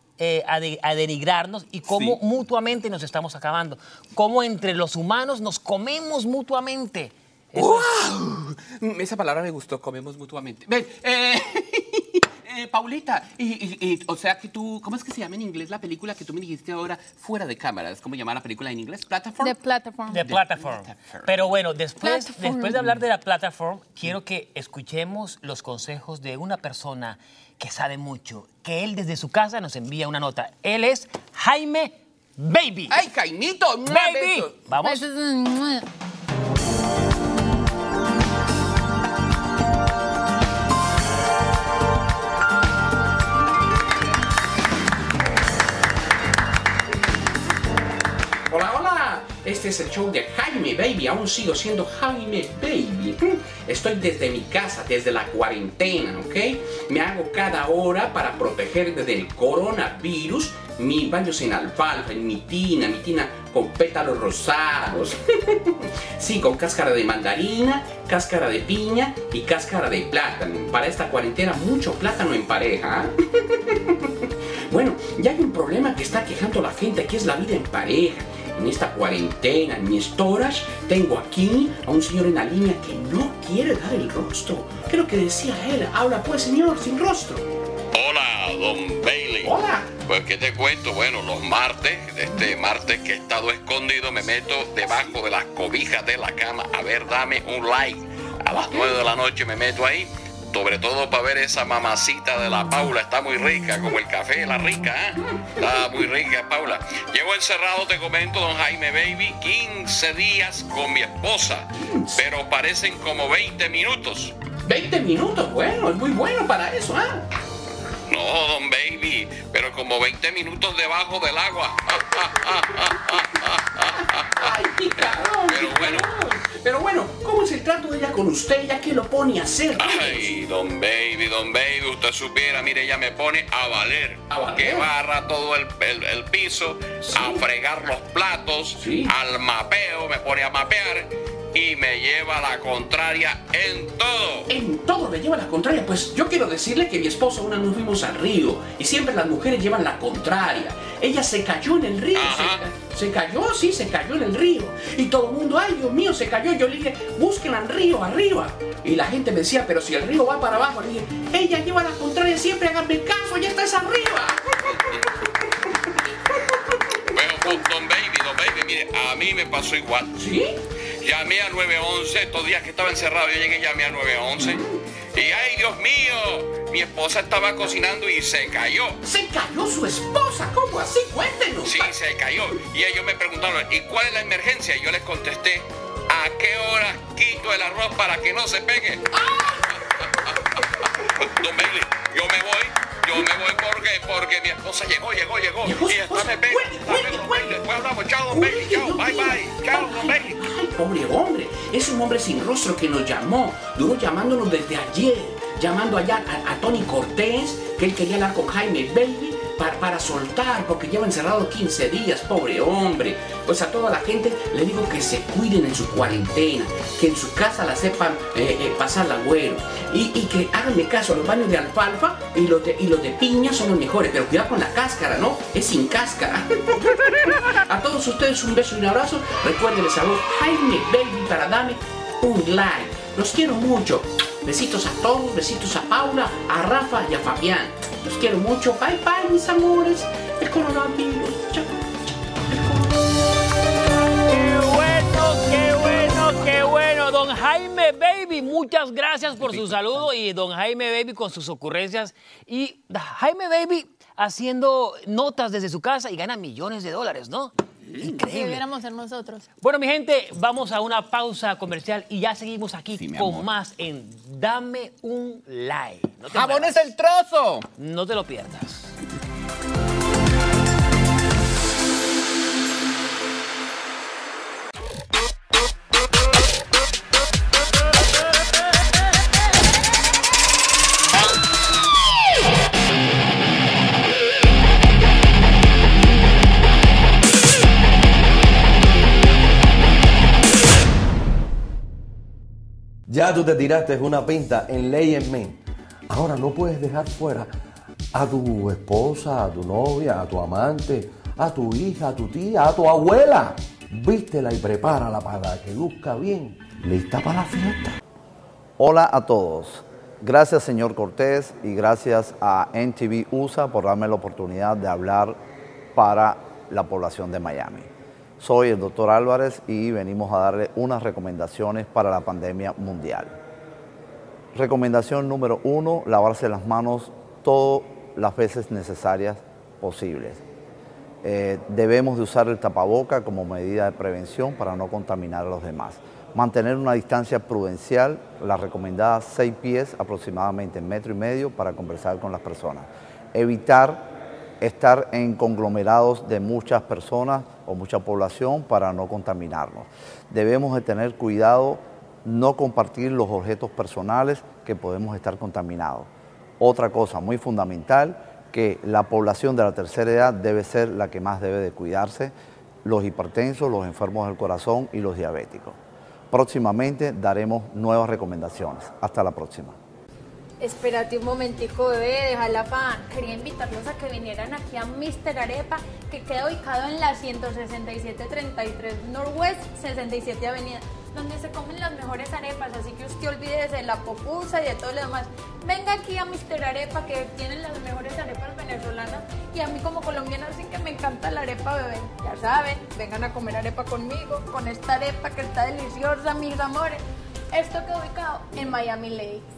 a denigrarnos y cómo mutuamente nos estamos acabando. Cómo entre los humanos nos comemos mutuamente. ¡Wow! Esa palabra me gustó, comemos mutuamente. Ven, Paulita, o sea que tú, ¿cómo es que se llama en inglés la película que tú me dijiste ahora fuera de cámaras? ¿Cómo llama la película en inglés? ¿Platform? The Platform. The Platform. Pero bueno, después de hablar de la Platform, quiero que escuchemos los consejos de una persona que sabe mucho, que él desde su casa nos envía una nota. Él es Jaime Baby. ¡Ay, Jaimito! Baby. Vamos. Hola, este es el show de Jaime Baby, aún sigo siendo Jaime Baby. Estoy desde mi casa, desde la cuarentena, ¿ok? Me hago cada hora para protegerme del coronavirus, mis baños en alfalfa, en mi tina con pétalos rosados. Sí, con cáscara de mandarina, cáscara de piña y cáscara de plátano. Para esta cuarentena, mucho plátano en pareja. Bueno, ya hay un problema que está quejando la gente, que es la vida en pareja. En esta cuarentena, en mi storage, tengo aquí a un señor en la línea que no quiere dar el rostro. ¿Qué es lo que decía él? Habla pues, señor, sin rostro. Hola, don Bailey. Hola. Pues, ¿qué te cuento? Bueno, los martes, este martes que he estado escondido, me meto debajo de las cobijas de la cama. A ver, dame un like. A las 9 de la noche me meto ahí. Sobre todo para ver esa mamacita de la Paula. Está muy rica, como el café de la rica, ¿eh? Está muy rica, Paula. Llevo encerrado, te comento, don Jaime Baby, 15 días con mi esposa. Pero parecen como 20 minutos. 20 minutos, bueno, es muy bueno para eso, ¿ah? No, don Baby, pero como 20 minutos debajo del agua. Ay, picarón. Pero bueno, ¿cómo es el trato de ella con usted ya que lo pone a hacer? Ay, don Baby, usted supiera, mire, ella me pone a valer. Que barra todo el piso, a fregar los platos, al mapeo, me pone a mapear. Y me lleva la contraria en todo. En todo me lleva la contraria. Pues yo quiero decirle que mi esposa una vez nos fuimos al río y siempre las mujeres llevan la contraria. Ella se cayó en el río. Se cayó, sí, se cayó en el río. Y todo el mundo, ay, Dios mío, se cayó. Yo le dije, búsquenla al río, arriba. Y la gente me decía, pero si el río va para abajo. Le dije, ella lleva la contraria siempre, háganme caso, ya estás arriba. Bueno, don Baby, mire, a mí me pasó igual. ¿Sí? Llamé al 911, estos días que estaba encerrado, yo llegué y llamé al 911. Y ay, Dios mío, mi esposa estaba cocinando y se cayó. ¿Se cayó su esposa? ¿Cómo así? Cuéntenos. Sí, se cayó. Y ellos me preguntaron, ¿y cuál es la emergencia? Y yo les contesté, ¿a qué hora quito el arroz para que no se pegue? Don Bailey, yo me voy porque mi esposa llegó. Y esta me pega. Después hablamos, chao, don Bailey, chao, bye, chao, don Bailey. Ay, pobre hombre, es un hombre sin rostro que nos llamó, duró llamándonos desde ayer, llamando allá a Tony Cortés, que él quería hablar con Jaime Bailey para soltar, porque lleva encerrado 15 días, pobre hombre. Pues a toda la gente le digo que se cuiden en su cuarentena, que en su casa la sepan pasar la güero. Y que háganle caso, los baños de alfalfa y los de piña son los mejores, pero cuidado con la cáscara, ¿no? Es sin cáscara. A todos ustedes un beso y un abrazo. Recuerden, les habló Jaime Bailey para darme un like. Los quiero mucho. Besitos a todos, besitos a Paula, a Rafa y a Fabián. Los quiero mucho. Bye bye, mis amores. El coronavirus. Chao. Qué bueno, don Jaime Baby, muchas gracias por su saludo y don Jaime Baby con sus ocurrencias y Jaime Baby haciendo notas desde su casa y gana millones de dólares, ¿no? Increíble. Debiéramos ser nosotros. Bueno, mi gente, vamos a una pausa comercial y ya seguimos aquí con más en Dame un Like. ¡Jabón es el trozo! No te lo pierdas. Ya tú te tiraste una pinta en Ley en Men. Ahora no puedes dejar fuera a tu esposa, a tu novia, a tu amante, a tu hija, a tu tía, a tu abuela. Vístela y prepárala para que luzca bien. ¿Lista para la fiesta? Hola a todos. Gracias, señor Cortés, y gracias a NTV USA por darme la oportunidad de hablar para la población de Miami. Soy el doctor Álvarez y venimos a darle unas recomendaciones para la pandemia mundial. Recomendación número 1, lavarse las manos todas las veces necesarias posibles. Debemos de usar el tapaboca como medida de prevención para no contaminar a los demás. Mantener una distancia prudencial, la recomendada 6 pies, aproximadamente 1,5 metros, para conversar con las personas. Evitar estar en conglomerados de muchas personas o mucha población para no contaminarnos. Debemos de tener cuidado, no compartir los objetos personales que podemos estar contaminados. Otra cosa muy fundamental, que la población de la tercera edad debe ser la que más debe de cuidarse, los hipertensos, los enfermos del corazón y los diabéticos. Próximamente daremos nuevas recomendaciones. Hasta la próxima. Espérate un momentico, bebé, déjala pan. Quería invitarlos a que vinieran aquí a Mr. Arepa, que queda ubicado en la 16733 Northwest 67 Avenida, donde se comen las mejores arepas, así que usted olvídese de la popusa y de todo lo demás. Venga aquí a Mr. Arepa, que tienen las mejores arepas venezolanas, y a mí como colombiana sí que me encanta la arepa, bebé. Ya saben, vengan a comer arepa conmigo, con esta arepa que está deliciosa, mis amores. Esto queda ubicado en Miami Lakes.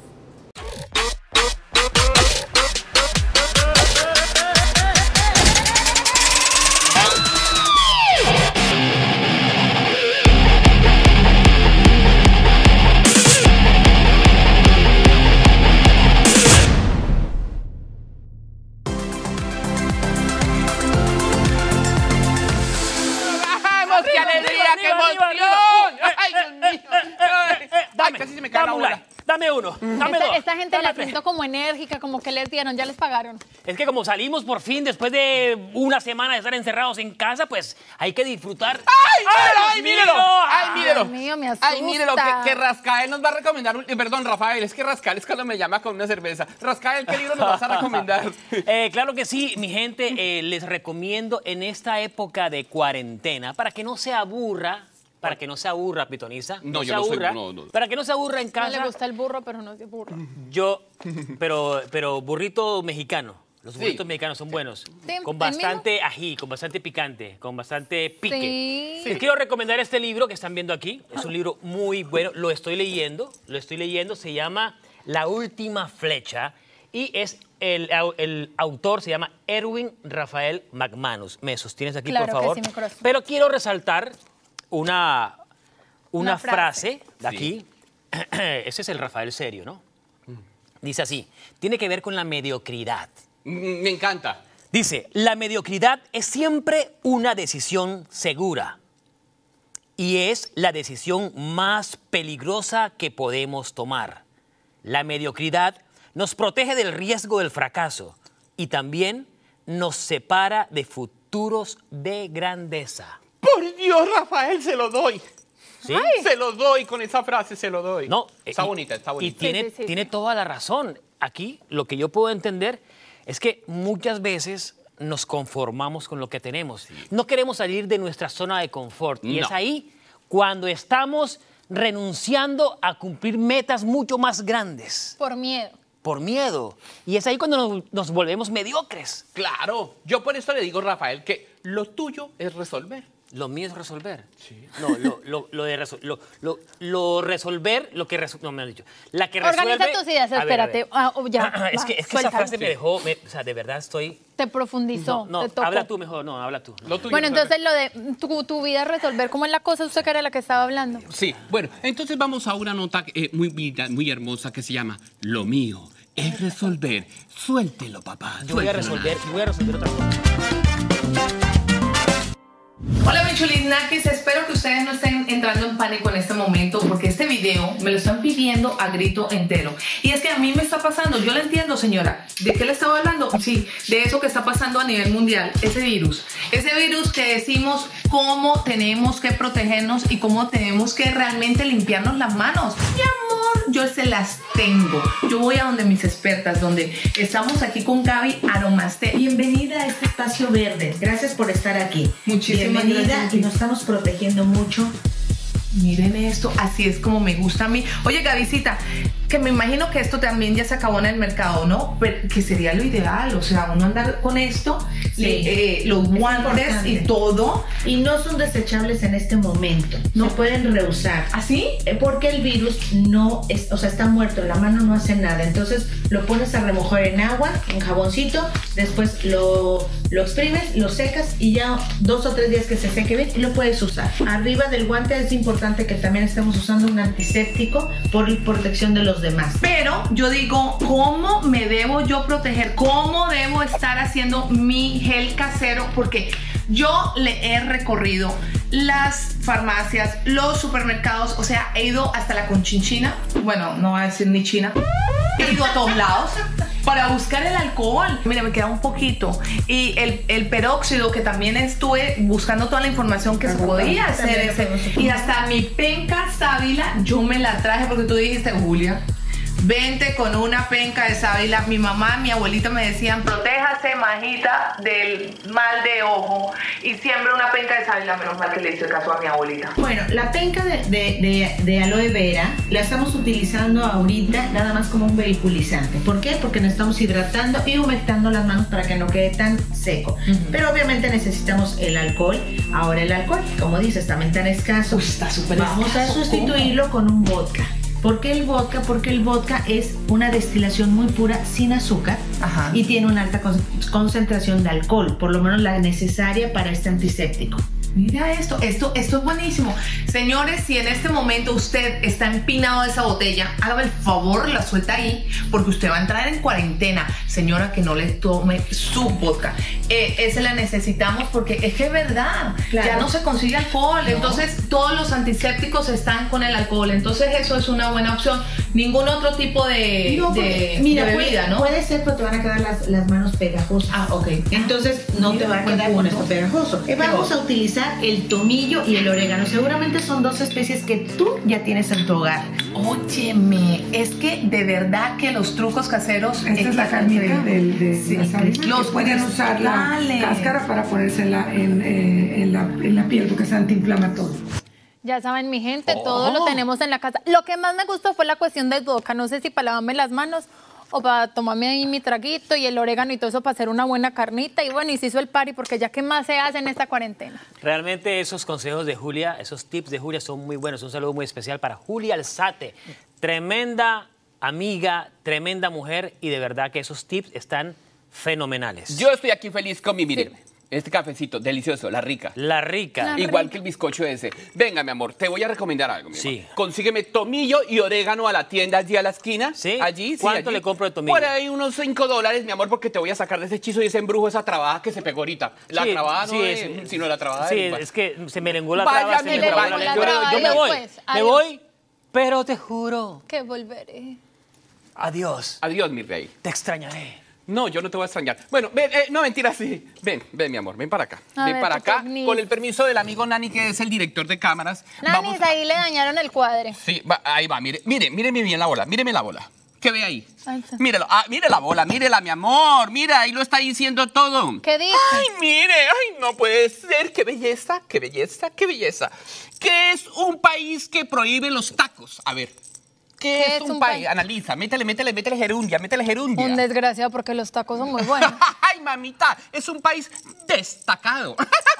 Dame uno, dame dos. Esta gente la siento como enérgica, como que les dieron, ya les pagaron. Es que como salimos por fin después de una semana de estar encerrados en casa, pues hay que disfrutar. ¡Ay, mírelo! ¡Ay, mírelo! Dios mío, me asusta. Ay, mírelo, que Rascael nos va a recomendar perdón, Rafael, es que Rascael es cuando me llama con una cerveza. Rascael, ¿qué libro nos vas a recomendar? Claro que sí, mi gente, les recomiendo en esta época de cuarentena, para que no se aburra, pitoniza. No, yo no soy no. Para que no se aburra en casa. No le gusta el burro, pero no es de burro. Pero burrito mexicano. Los burritos mexicanos son buenos. Sí, con bastante ají, con bastante picante, con bastante pique. Sí. Les quiero recomendar este libro que están viendo aquí. Es un libro muy bueno. Lo estoy leyendo. Se llama La Última Flecha. Y es el autor se llama Erwin Rafael McManus. ¿Me sostienes aquí, claro, por favor? Que sí, mi corazón. Pero quiero resaltar una frase de aquí. Ese es el Rafael serio, ¿no? Dice así, tiene que ver con la mediocridad. Me encanta. Dice, la mediocridad es siempre una decisión segura y es la decisión más peligrosa que podemos tomar. La mediocridad nos protege del riesgo del fracaso y también nos separa de futuros de grandeza. Por Dios, Rafael, se lo doy. ¿Sí? Se lo doy, con esa frase se lo doy. No, está bonita, está bonita. Y tiene toda la razón. Aquí lo que yo puedo entender es que muchas veces nos conformamos con lo que tenemos. No queremos salir de nuestra zona de confort. Y es ahí cuando estamos renunciando a cumplir metas mucho más grandes. Por miedo. Por miedo. Y es ahí cuando nos volvemos mediocres. Claro. Yo por eso le digo, Rafael, que lo tuyo es resolver. Lo mío es resolver. Sí. No, lo que no me han dicho. La que resuelve. Organiza tus ideas, espérate. Es que esa frase me dejó, o sea, de verdad estoy. Te profundizó. No, te tocó. habla tú mejor, habla tú. Bueno, entonces lo de tu vida resolver, ¿cómo es la cosa? Usted que era la que estaba hablando. Sí, bueno, entonces vamos a una nota muy hermosa que se llama Lo mío es resolver. Suéltelo, papá. Yo voy a resolver otra cosa. Hola mis chulisnaquis, espero que ustedes no estén entrando en pánico en este momento porque este video me lo están pidiendo a grito entero. Y es que a mí me está pasando, yo lo entiendo señora, ¿de qué le estaba hablando? Sí, de eso que está pasando a nivel mundial, ese virus que decimos cómo tenemos que protegernos y cómo tenemos que realmente limpiarnos las manos. Mi amor, yo se las tengo. Yo voy a donde mis expertas, donde estamos aquí con Gaby Aromaste. Bienvenida a este espacio verde, gracias por estar aquí. Muchísimas gracias. Y nos estamos protegiendo mucho. Miren esto, así es como me gusta a mí. Oye, Gabycita, que me imagino que esto también ya se acabó en el mercado, ¿no? Pero que sería lo ideal, o sea, uno andar con esto, sí. Los guantes y todo. Y no son desechables en este momento, no pueden reusar. ¿Así? Porque el virus no es, o sea, está muerto, la mano no hace nada. Entonces lo pones a remojar en agua, en jaboncito, después lo exprimes, lo secas y ya 2 o 3 días que se seque bien y lo puedes usar. Arriba del guante es importante que también estemos usando un antiséptico por protección de los demás. Pero yo digo, ¿cómo me debo yo proteger? ¿Cómo debo estar haciendo mi gel casero? Porque yo le he recorrido las farmacias, los supermercados, o sea, he ido hasta la Conchinchina, bueno, no voy a decir ni China, he ido a todos lados para buscar el alcohol. Mira, me queda un poquito. Y el peróxido, que también estuve buscando toda la información que se podía hacer. Y hasta mi penca sábila, yo me la traje porque tú dijiste, Julia, vente con una penca de sábila. Mi mamá, mi abuelita me decían, protéjase, majita, del mal de ojo y siempre una penca de sábila. Menos mal que le hice caso a mi abuelita. Bueno, la penca de aloe vera la estamos utilizando ahorita nada más como un vehiculizante. ¿Por qué? Porque nos estamos hidratando y humectando las manos para que no quede tan seco. Pero obviamente necesitamos el alcohol. Ahora el alcohol, como dices, también tan escaso. Está súper escaso. Vamos a sustituirlo con un vodka. ¿Por qué el vodka? Porque el vodka es una destilación muy pura sin azúcar. Y tiene una alta concentración de alcohol, por lo menos la necesaria para este antiséptico. Mira esto es buenísimo. Señores, si en este momento usted está empinado de esa botella, hágame el favor, la suelta ahí, porque usted va a entrar en cuarentena. Señora, que no le tome su vodka. Esa la necesitamos porque es que es verdad, claro. Ya no se consigue alcohol, no. Entonces todos los antisépticos están con el alcohol, entonces eso es una buena opción. Ningún otro tipo de bebida, ¿no? Puede ser, pero te van a quedar las manos pegajosas. Ah, ok. Entonces no te va a quedar con esto pegajoso. Vamos a utilizar el tomillo y el orégano. Seguramente son dos especies que tú ya tienes en tu hogar. Óyeme, es que de verdad que los trucos caseros... Esta es la carnita de la salsa. Los pueden usar la cáscara para ponérsela en la piel porque es antiinflamatorio. Ya saben, mi gente, todo lo tenemos en la casa. Lo que más me gustó fue la cuestión del vodka. No sé si para lavarme las manos o para tomarme ahí mi traguito y el orégano y todo eso para hacer una buena carnita. Y bueno, y se hizo el party porque ya qué más se hace en esta cuarentena. Realmente esos consejos de Julia, esos tips de Julia son muy buenos. Un saludo muy especial para Julia Alzate. Tremenda amiga, tremenda mujer y de verdad que esos tips están fenomenales. Yo estoy aquí feliz con mi, miren, este cafecito delicioso, La Rica. La Rica. Igual que el bizcocho ese. Venga, mi amor, te voy a recomendar algo, mi amor. Consígueme tomillo y orégano a la tienda allí a la esquina. ¿Sí? Allí, ¿Cuánto allí. le compro de tomillo? Por ahí unos $5, mi amor, porque te voy a sacar de ese hechizo y ese embrujo, esa trabada que se pegó ahorita. La trabada no es, sino la trabada de es que se me lengó la trabada. Se me lengó la trabada. Yo me voy, me voy, pero te juro que volveré. Adiós. Adiós, mi rey. Te extrañaré. No, yo no te voy a extrañar. Bueno, ven, no, mentira, sí. Ven, mi amor, ven para acá. Ven para acá, con el permiso del amigo Nani, que es el director de cámaras. Nani, ahí le dañaron el cuadre. Sí, ahí va, míreme bien la bola, míreme la bola. ¿Qué ve ahí? Ay, mírelo, mire la bola, mírela, mi amor, mira, ahí lo está diciendo todo. ¿Qué dice? Ay, mire, ay, no puede ser, qué belleza, qué belleza, qué belleza. ¿Qué es un país que prohíbe los tacos? A ver. ¿Qué es un país? Analiza, métele gerundia, Un desgraciado porque los tacos son muy buenos. Ay, mamita, es un país destacado.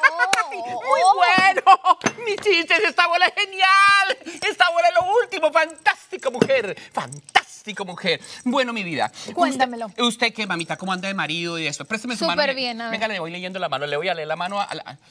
Muy bueno. Mis chistes, esta bola es genial. Esta bola es lo último. Fantástico, mujer. Fantástico, mujer. Bueno, mi vida. Cuéntamelo. ¿Usted qué, mamita? ¿Cómo anda de marido y esto? Présteme su mano. Súper bien, a ver. Venga, le voy leyendo la mano. Le voy a leer la mano a la...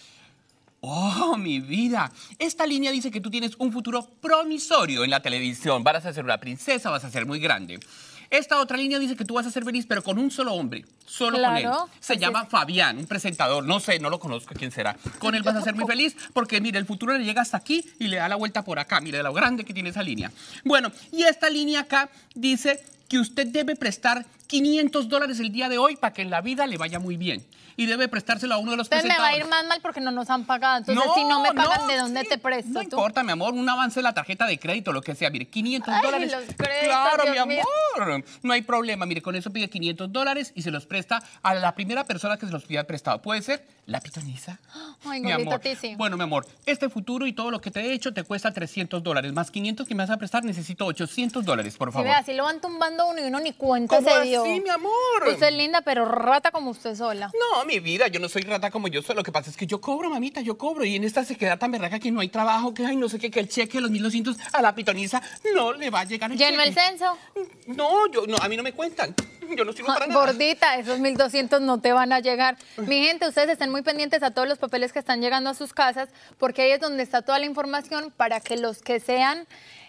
Oh, mi vida. Esta línea dice que tú tienes un futuro promisorio en la televisión. Vas a ser una princesa, vas a ser muy grande. Esta otra línea dice que tú vas a ser feliz, pero con un solo hombre. Solo con él. Se llama Fabián, un presentador. No sé, no lo conozco, quién será. Con él vas a ser muy feliz porque, mire, el futuro le llega hasta aquí y le da la vuelta por acá. Mire lo grande que tiene esa línea. Bueno, y esta línea acá dice que usted debe prestar $500 el día de hoy para que en la vida le vaya muy bien. Y debe prestárselo a uno de los presentadores. Me va a ir más mal porque no nos han pagado. Entonces, si no me pagan, ¿de dónde te presto? No importa, mi amor, un avance de la tarjeta de crédito, lo que sea. Mire, $500. Ay, los créditos, claro, Dios mi amor. No hay problema. Mire, con eso pide $500 y se los presta a la primera persona que se los pida prestado. ¿Puede ser? La pitoniza. Ay, mi amor. Sí. Bueno, mi amor, este futuro y todo lo que te he hecho te cuesta $300. Más 500 que me vas a prestar, necesito $800, por favor. Sí, vea, así lo van tumbando uno y uno ni cuenta se dio. ¿Cómo así, mi amor? Usted es linda, pero rata como usted sola. No, mi vida, yo no soy rata como yo soy. Lo que pasa es que yo cobro, mamita, yo cobro. Y en esta se queda tan berraca que no hay trabajo, que ay, no sé qué, que el cheque de los 1.200 a la pitoniza no le va a llegar el cheque. ¿Llenó el censo? No, a mí no me cuentan. Yo no sirvo para nada. Gordita, esos 1.200 no te van a llegar. Mi gente, ustedes estén muy pendientes a todos los papeles que están llegando a sus casas, porque ahí es donde está toda la información para que los que sean,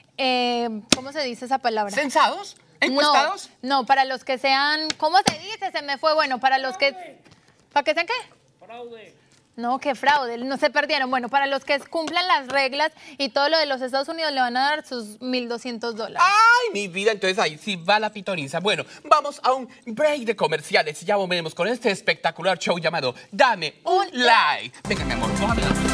¿cómo se dice esa palabra? ¿Censados? ¿Encuestados? No, para los que sean, ¿cómo se dice? Se me fue, bueno, para los que... ¿Para que sean qué? Fraude. No, qué fraude, no se perdieron. Bueno, para los que cumplan las reglas y todo lo de los Estados Unidos le van a dar sus $1.200. Ay, mi vida, entonces ahí sí va la pitoniza. Bueno, vamos a un break de comerciales y ya volvemos con este espectacular show llamado Dame un Like. Venga, mi amor, cójame la música.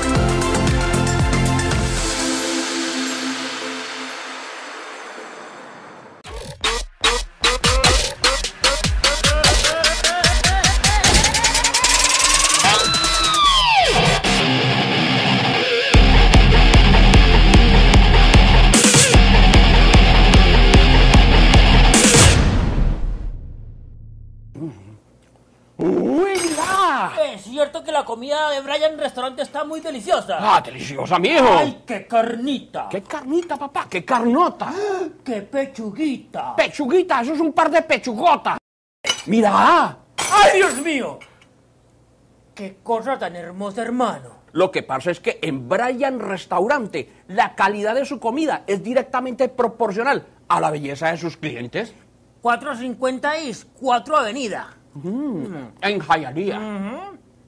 Es cierto que la comida de Brian en el restaurante está muy deliciosa. Ah, deliciosa, mijo. Ay, qué carnita. ¿Qué carnita, papá? ¿Qué carnota? Qué pechuguita. Pechuguita, eso es un par de pechugotas. Mira. ¡Ay, Dios mío! Qué cosa tan hermosa, hermano. Lo que pasa es que en Bryan Restaurante la calidad de su comida es directamente proporcional a la belleza de sus clientes. 450 East, 4 Avenida. En Hialeah.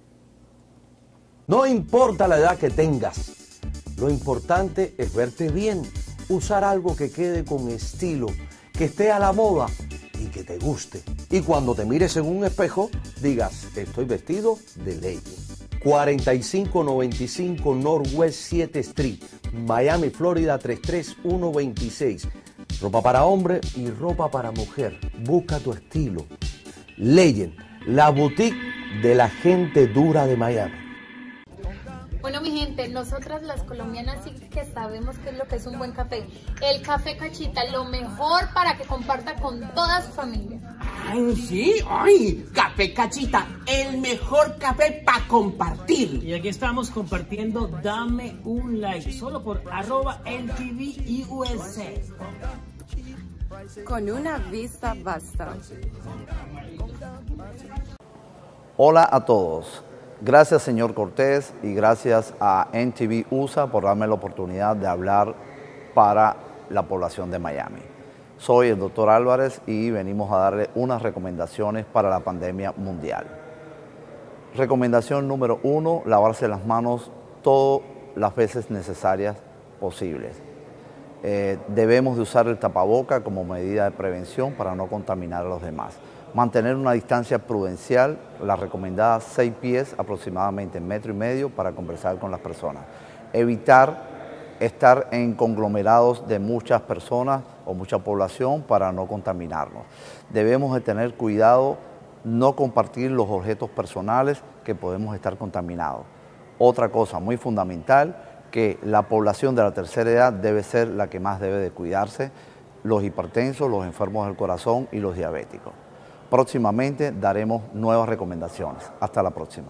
No importa la edad que tengas, lo importante es verte bien, usar algo que quede con estilo, que esté a la moda y que te guste. Y cuando te mires en un espejo, digas, estoy vestido de Legend. 4595 Northwest 7 Street, Miami, Florida 33126. Ropa para hombre y ropa para mujer. Busca tu estilo. Legend, la boutique de la gente dura de Miami. Bueno, mi gente, nosotras las colombianas sí que sabemos qué es lo que es un buen café. El café Cachita, lo mejor para que comparta con toda su familia. Ay, sí, ay, Café Cachita, el mejor café para compartir. Y aquí estamos compartiendo Dame un Like, solo por @NTV-USA. Con una vista basta. Hola a todos. Gracias, señor Cortés, y gracias a NTV USA por darme la oportunidad de hablar para la población de Miami. Soy el doctor Álvarez y venimos a darle unas recomendaciones para la pandemia mundial. Recomendación número 1, lavarse las manos todas las veces necesarias posibles. Debemos de usar el tapaboca como medida de prevención para no contaminar a los demás. Mantener una distancia prudencial, la recomendada 6 pies, aproximadamente 1,5 metros, para conversar con las personas. Evitar estar en conglomerados de muchas personas o mucha población para no contaminarnos. Debemos de tener cuidado, no compartir los objetos personales que podemos estar contaminados. Otra cosa muy fundamental, que la población de la tercera edad debe ser la que más debe de cuidarse, los hipertensos, los enfermos del corazón y los diabéticos. Próximamente daremos nuevas recomendaciones. Hasta la próxima.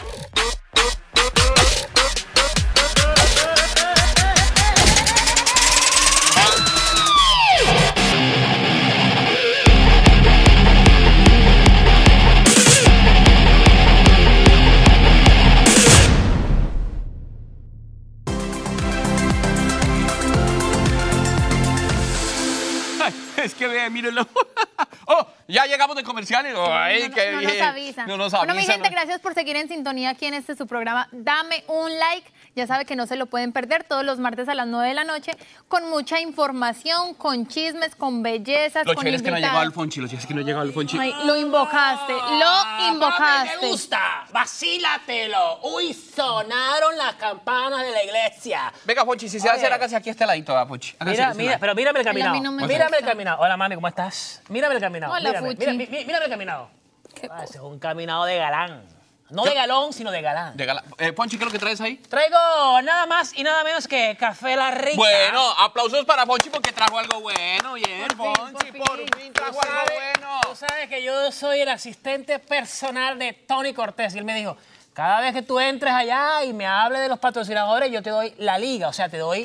Es que vean, mírenlo. Oh, ya llegamos de comerciales. Ay, qué bien. Nos avisan. No nos avisan. Bueno, mi gente, gracias por seguir en sintonía aquí en su programa. Dame un like. Ya sabe que no se lo pueden perder todos los martes a las 9 de la noche con mucha información, con chismes, con bellezas, Lo con chévere es que no ha invitados. llegado Alfonchi. Lo chévere es que no ha llegado Alfonchi. Ay, lo invocaste, lo invocaste. Me gusta, vacílatelo. Uy, sonaron las campanas de la iglesia. Venga, Fonchi, si se va a hacer, hágase aquí a este ladito, Fonchi. Mira, pero mírame el caminado. a mí no me Mírame el gusta. caminado. Hola, mami, ¿cómo estás? Mírame el caminado. Hola, mírame, Fuchi. mírame el caminado. Ese es un caminado de galán. No de galón, sino de galán. De gala. Fonchi, ¿qué es lo que traes ahí? Traigo nada más y nada menos que Café La Rica. Bueno, aplausos para Fonchi porque trajo algo bueno. Bien, Fonchi, por fin trajo algo bueno. Tú sabes que yo soy el asistente personal de Tony Cortés. Y él me dijo, cada vez que tú entres allá y me hables de los patrocinadores, yo te doy la liga. O sea, te doy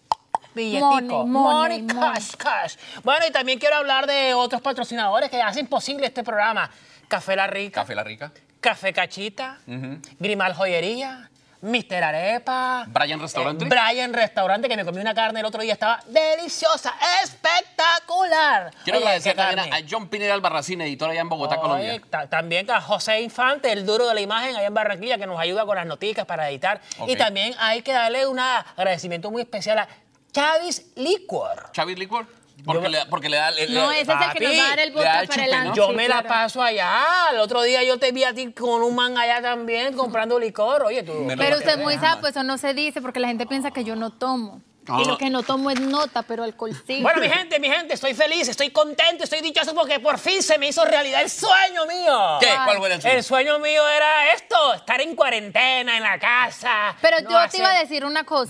billetico. Money. Cash. Bueno, y también quiero hablar de otros patrocinadores que hacen posible este programa. Café La Rica. Café La Rica. Café Cachita. Grimal Joyería. Mr. Arepa. Bryan Restaurante. Bryan Restaurante, que me comí una carne el otro día. Estaba deliciosa, espectacular. Quiero Oye, agradecer qué también carne. a John Pineda Albarracín, editor allá en Bogotá, Colombia. Oye, también a José Infante, el duro de la imagen allá en Barranquilla, que nos ayuda con las noticias para editar. Ok. Y también hay que darle un agradecimiento muy especial a Chavis Liquor. ¿Chavis Liquor? Porque le da... No, ese es el que nos va a dar el le da vodka el para chupe, el ¿no? ancho. Yo Sí, me claro. la paso allá. El otro día yo te vi a ti con un man allá también comprando licor. Oye, tú... Pero usted es muy sapo, eso no se dice porque la gente piensa que yo no tomo. Y lo que no tomo es nota, pero alcohol sí. Bueno, mi gente, estoy feliz, estoy contento, estoy dichoso porque por fin se me hizo realidad el sueño mío. ¿Qué? ¿Cuál fue el sueño? El sueño mío era esto, estar en cuarentena, en la casa. Pero no yo te hacer- iba a decir una cosa.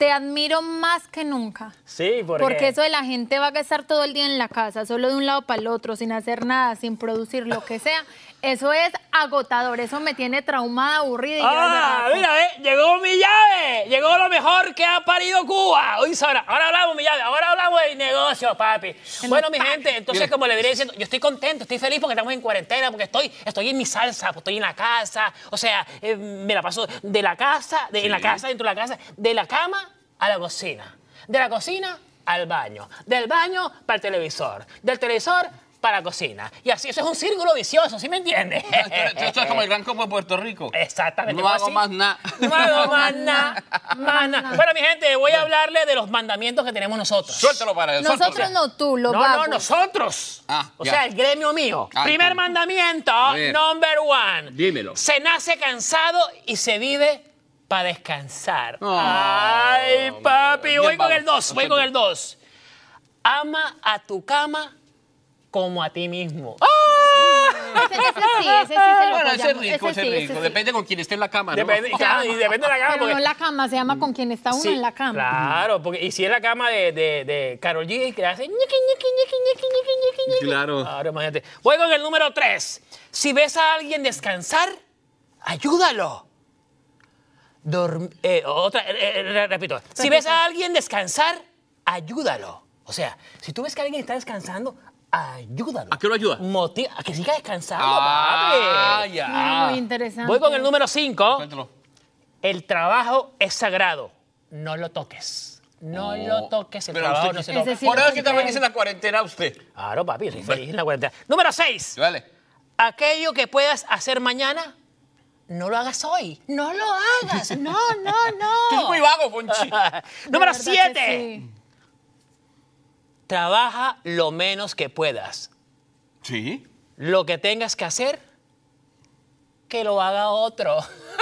te admiro más que nunca. Sí, porque eso de la gente va a estar todo el día en la casa, solo de un lado para el otro, sin hacer nada, sin producir lo que sea. Eso es agotador, eso me tiene traumada, aburrida. Y mira, llegó mi llave, llegó lo mejor que ha parido Cuba. Oye, ahora hablamos, mi llave, ahora hablamos del negocio, papi. Bueno, mi gente, entonces como le diré diciendo, yo estoy contento, estoy feliz porque estamos en cuarentena, porque estoy en mi salsa, estoy en la casa, o sea, me la paso de la casa, en la casa, dentro de la casa, de la cama a la cocina, de la cocina al baño, del baño para el televisor, del televisor para la cocina. Y así, eso es un círculo vicioso, ¿sí me entiendes? Esto es como el Gran Combo de Puerto Rico. Exactamente. No hago más nada. No hago más nada. Bueno, mi gente, voy a hablarle de los mandamientos que tenemos nosotros. Suéltalo para eso. Nosotros no, tú, los No, vagos. nosotros. O sea, el gremio mío. Primer mandamiento, number one. Dímelo. Se nace cansado y se vive para descansar. Ay, papi, voy con el 2, Ama a tu cama como a ti mismo. Ese sí se lo bueno, ese apoyamos. es rico. Depende con quién esté en la cama, ¿no? Depende de la cama. Pero no la cama, se llama con quien está uno en la cama. Claro, porque, y si es la cama de Karol G, que hace ñiqui. Claro. Ahora imagínate. Voy con el número 3. Si ves a alguien descansar, ayúdalo. Repito. Si ves a alguien descansar, ayúdalo. O sea, si tú ves que alguien está descansando, ayúdalo. ¿A qué lo ayuda? A que siga descansando, papi. Ya. Muy interesante. Voy con el número 5. Cuéntalo. El trabajo es sagrado. No lo toques. No lo toques. El trabajo no se toca. Por eso es que está feliz en la cuarentena usted. Claro, papi, yo soy feliz en la cuarentena. Número 6. Vale. Aquello que puedas hacer mañana, no lo hagas hoy. No lo hagas. No. Tú eres muy vago, Fonchi. Número 7. Trabaja lo menos que puedas. Sí. Lo que tengas que hacer, que lo haga otro.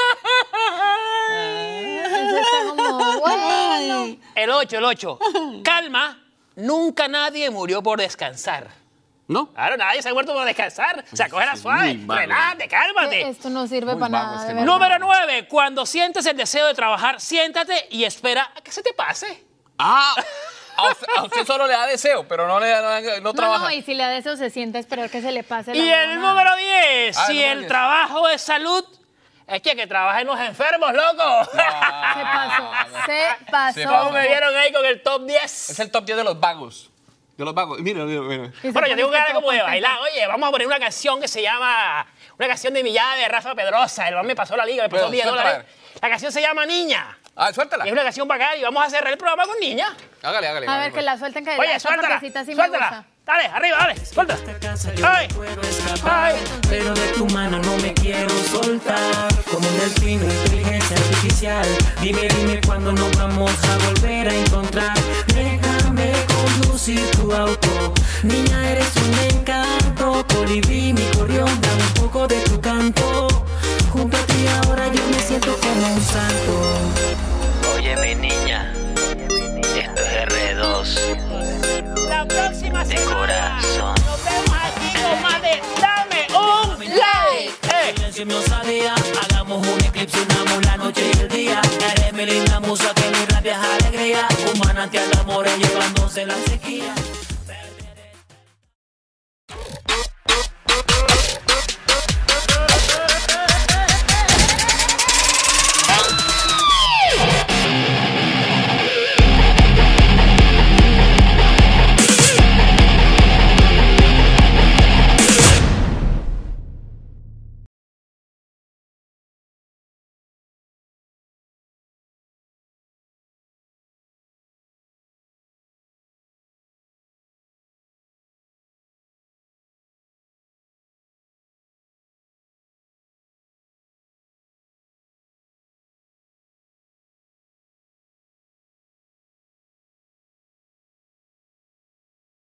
Eso está como, bueno. El 8. Calma. Nunca nadie murió por descansar. ¿No? Claro, nadie se ha muerto por descansar. O sea, cógela suave. Relájate, cálmate. Esto no sirve para nada. Número 9. Cuando sientes el deseo de trabajar, siéntate y espera a que se te pase. A usted solo le da deseo, pero no trabaja. No, y si le da deseo, se siente a esperar que se le pase la Y el gana. número 10. Si el trabajo es salud, es que trabajen los enfermos, loco. Se pasó. ¿Cómo me vieron ahí con el top 10? Es el top 10 de los vagos. Mira. Bueno, yo tengo ganas como de bailar. Oye, vamos a poner una canción que se llama... Una canción de mi llave de Rafa Pedrosa. El hombre me pasó la liga, me pasó $10. La canción se llama Niña. Suéltala. Es una canción bacana y vamos a cerrar el programa con Niña. Hágale. A ver, que la suelten. Que oye, suéltala. Dale, arriba, dale. Suelta. Ay. Pero de tu mano no me quiero soltar. Como un delfín, inteligencia artificial. Dime cuándo nos vamos a volver a encontrar. Déjame conducir tu auto. Niña, eres un encanto. Colibrí, mi corrión, da un poco de tu canto. Junto a ti ahora yo me siento como un santo. Oye, mi niña, esto es R2. La próxima de semana corazón. nos vemos aquí con más de Dame un Like. Silencio mi osadía. Hagamos un eclipse, unamos la noche y el día. Eres mi linda musa que mi rabia es alegría. Un manantial de amores llevándose la sequía.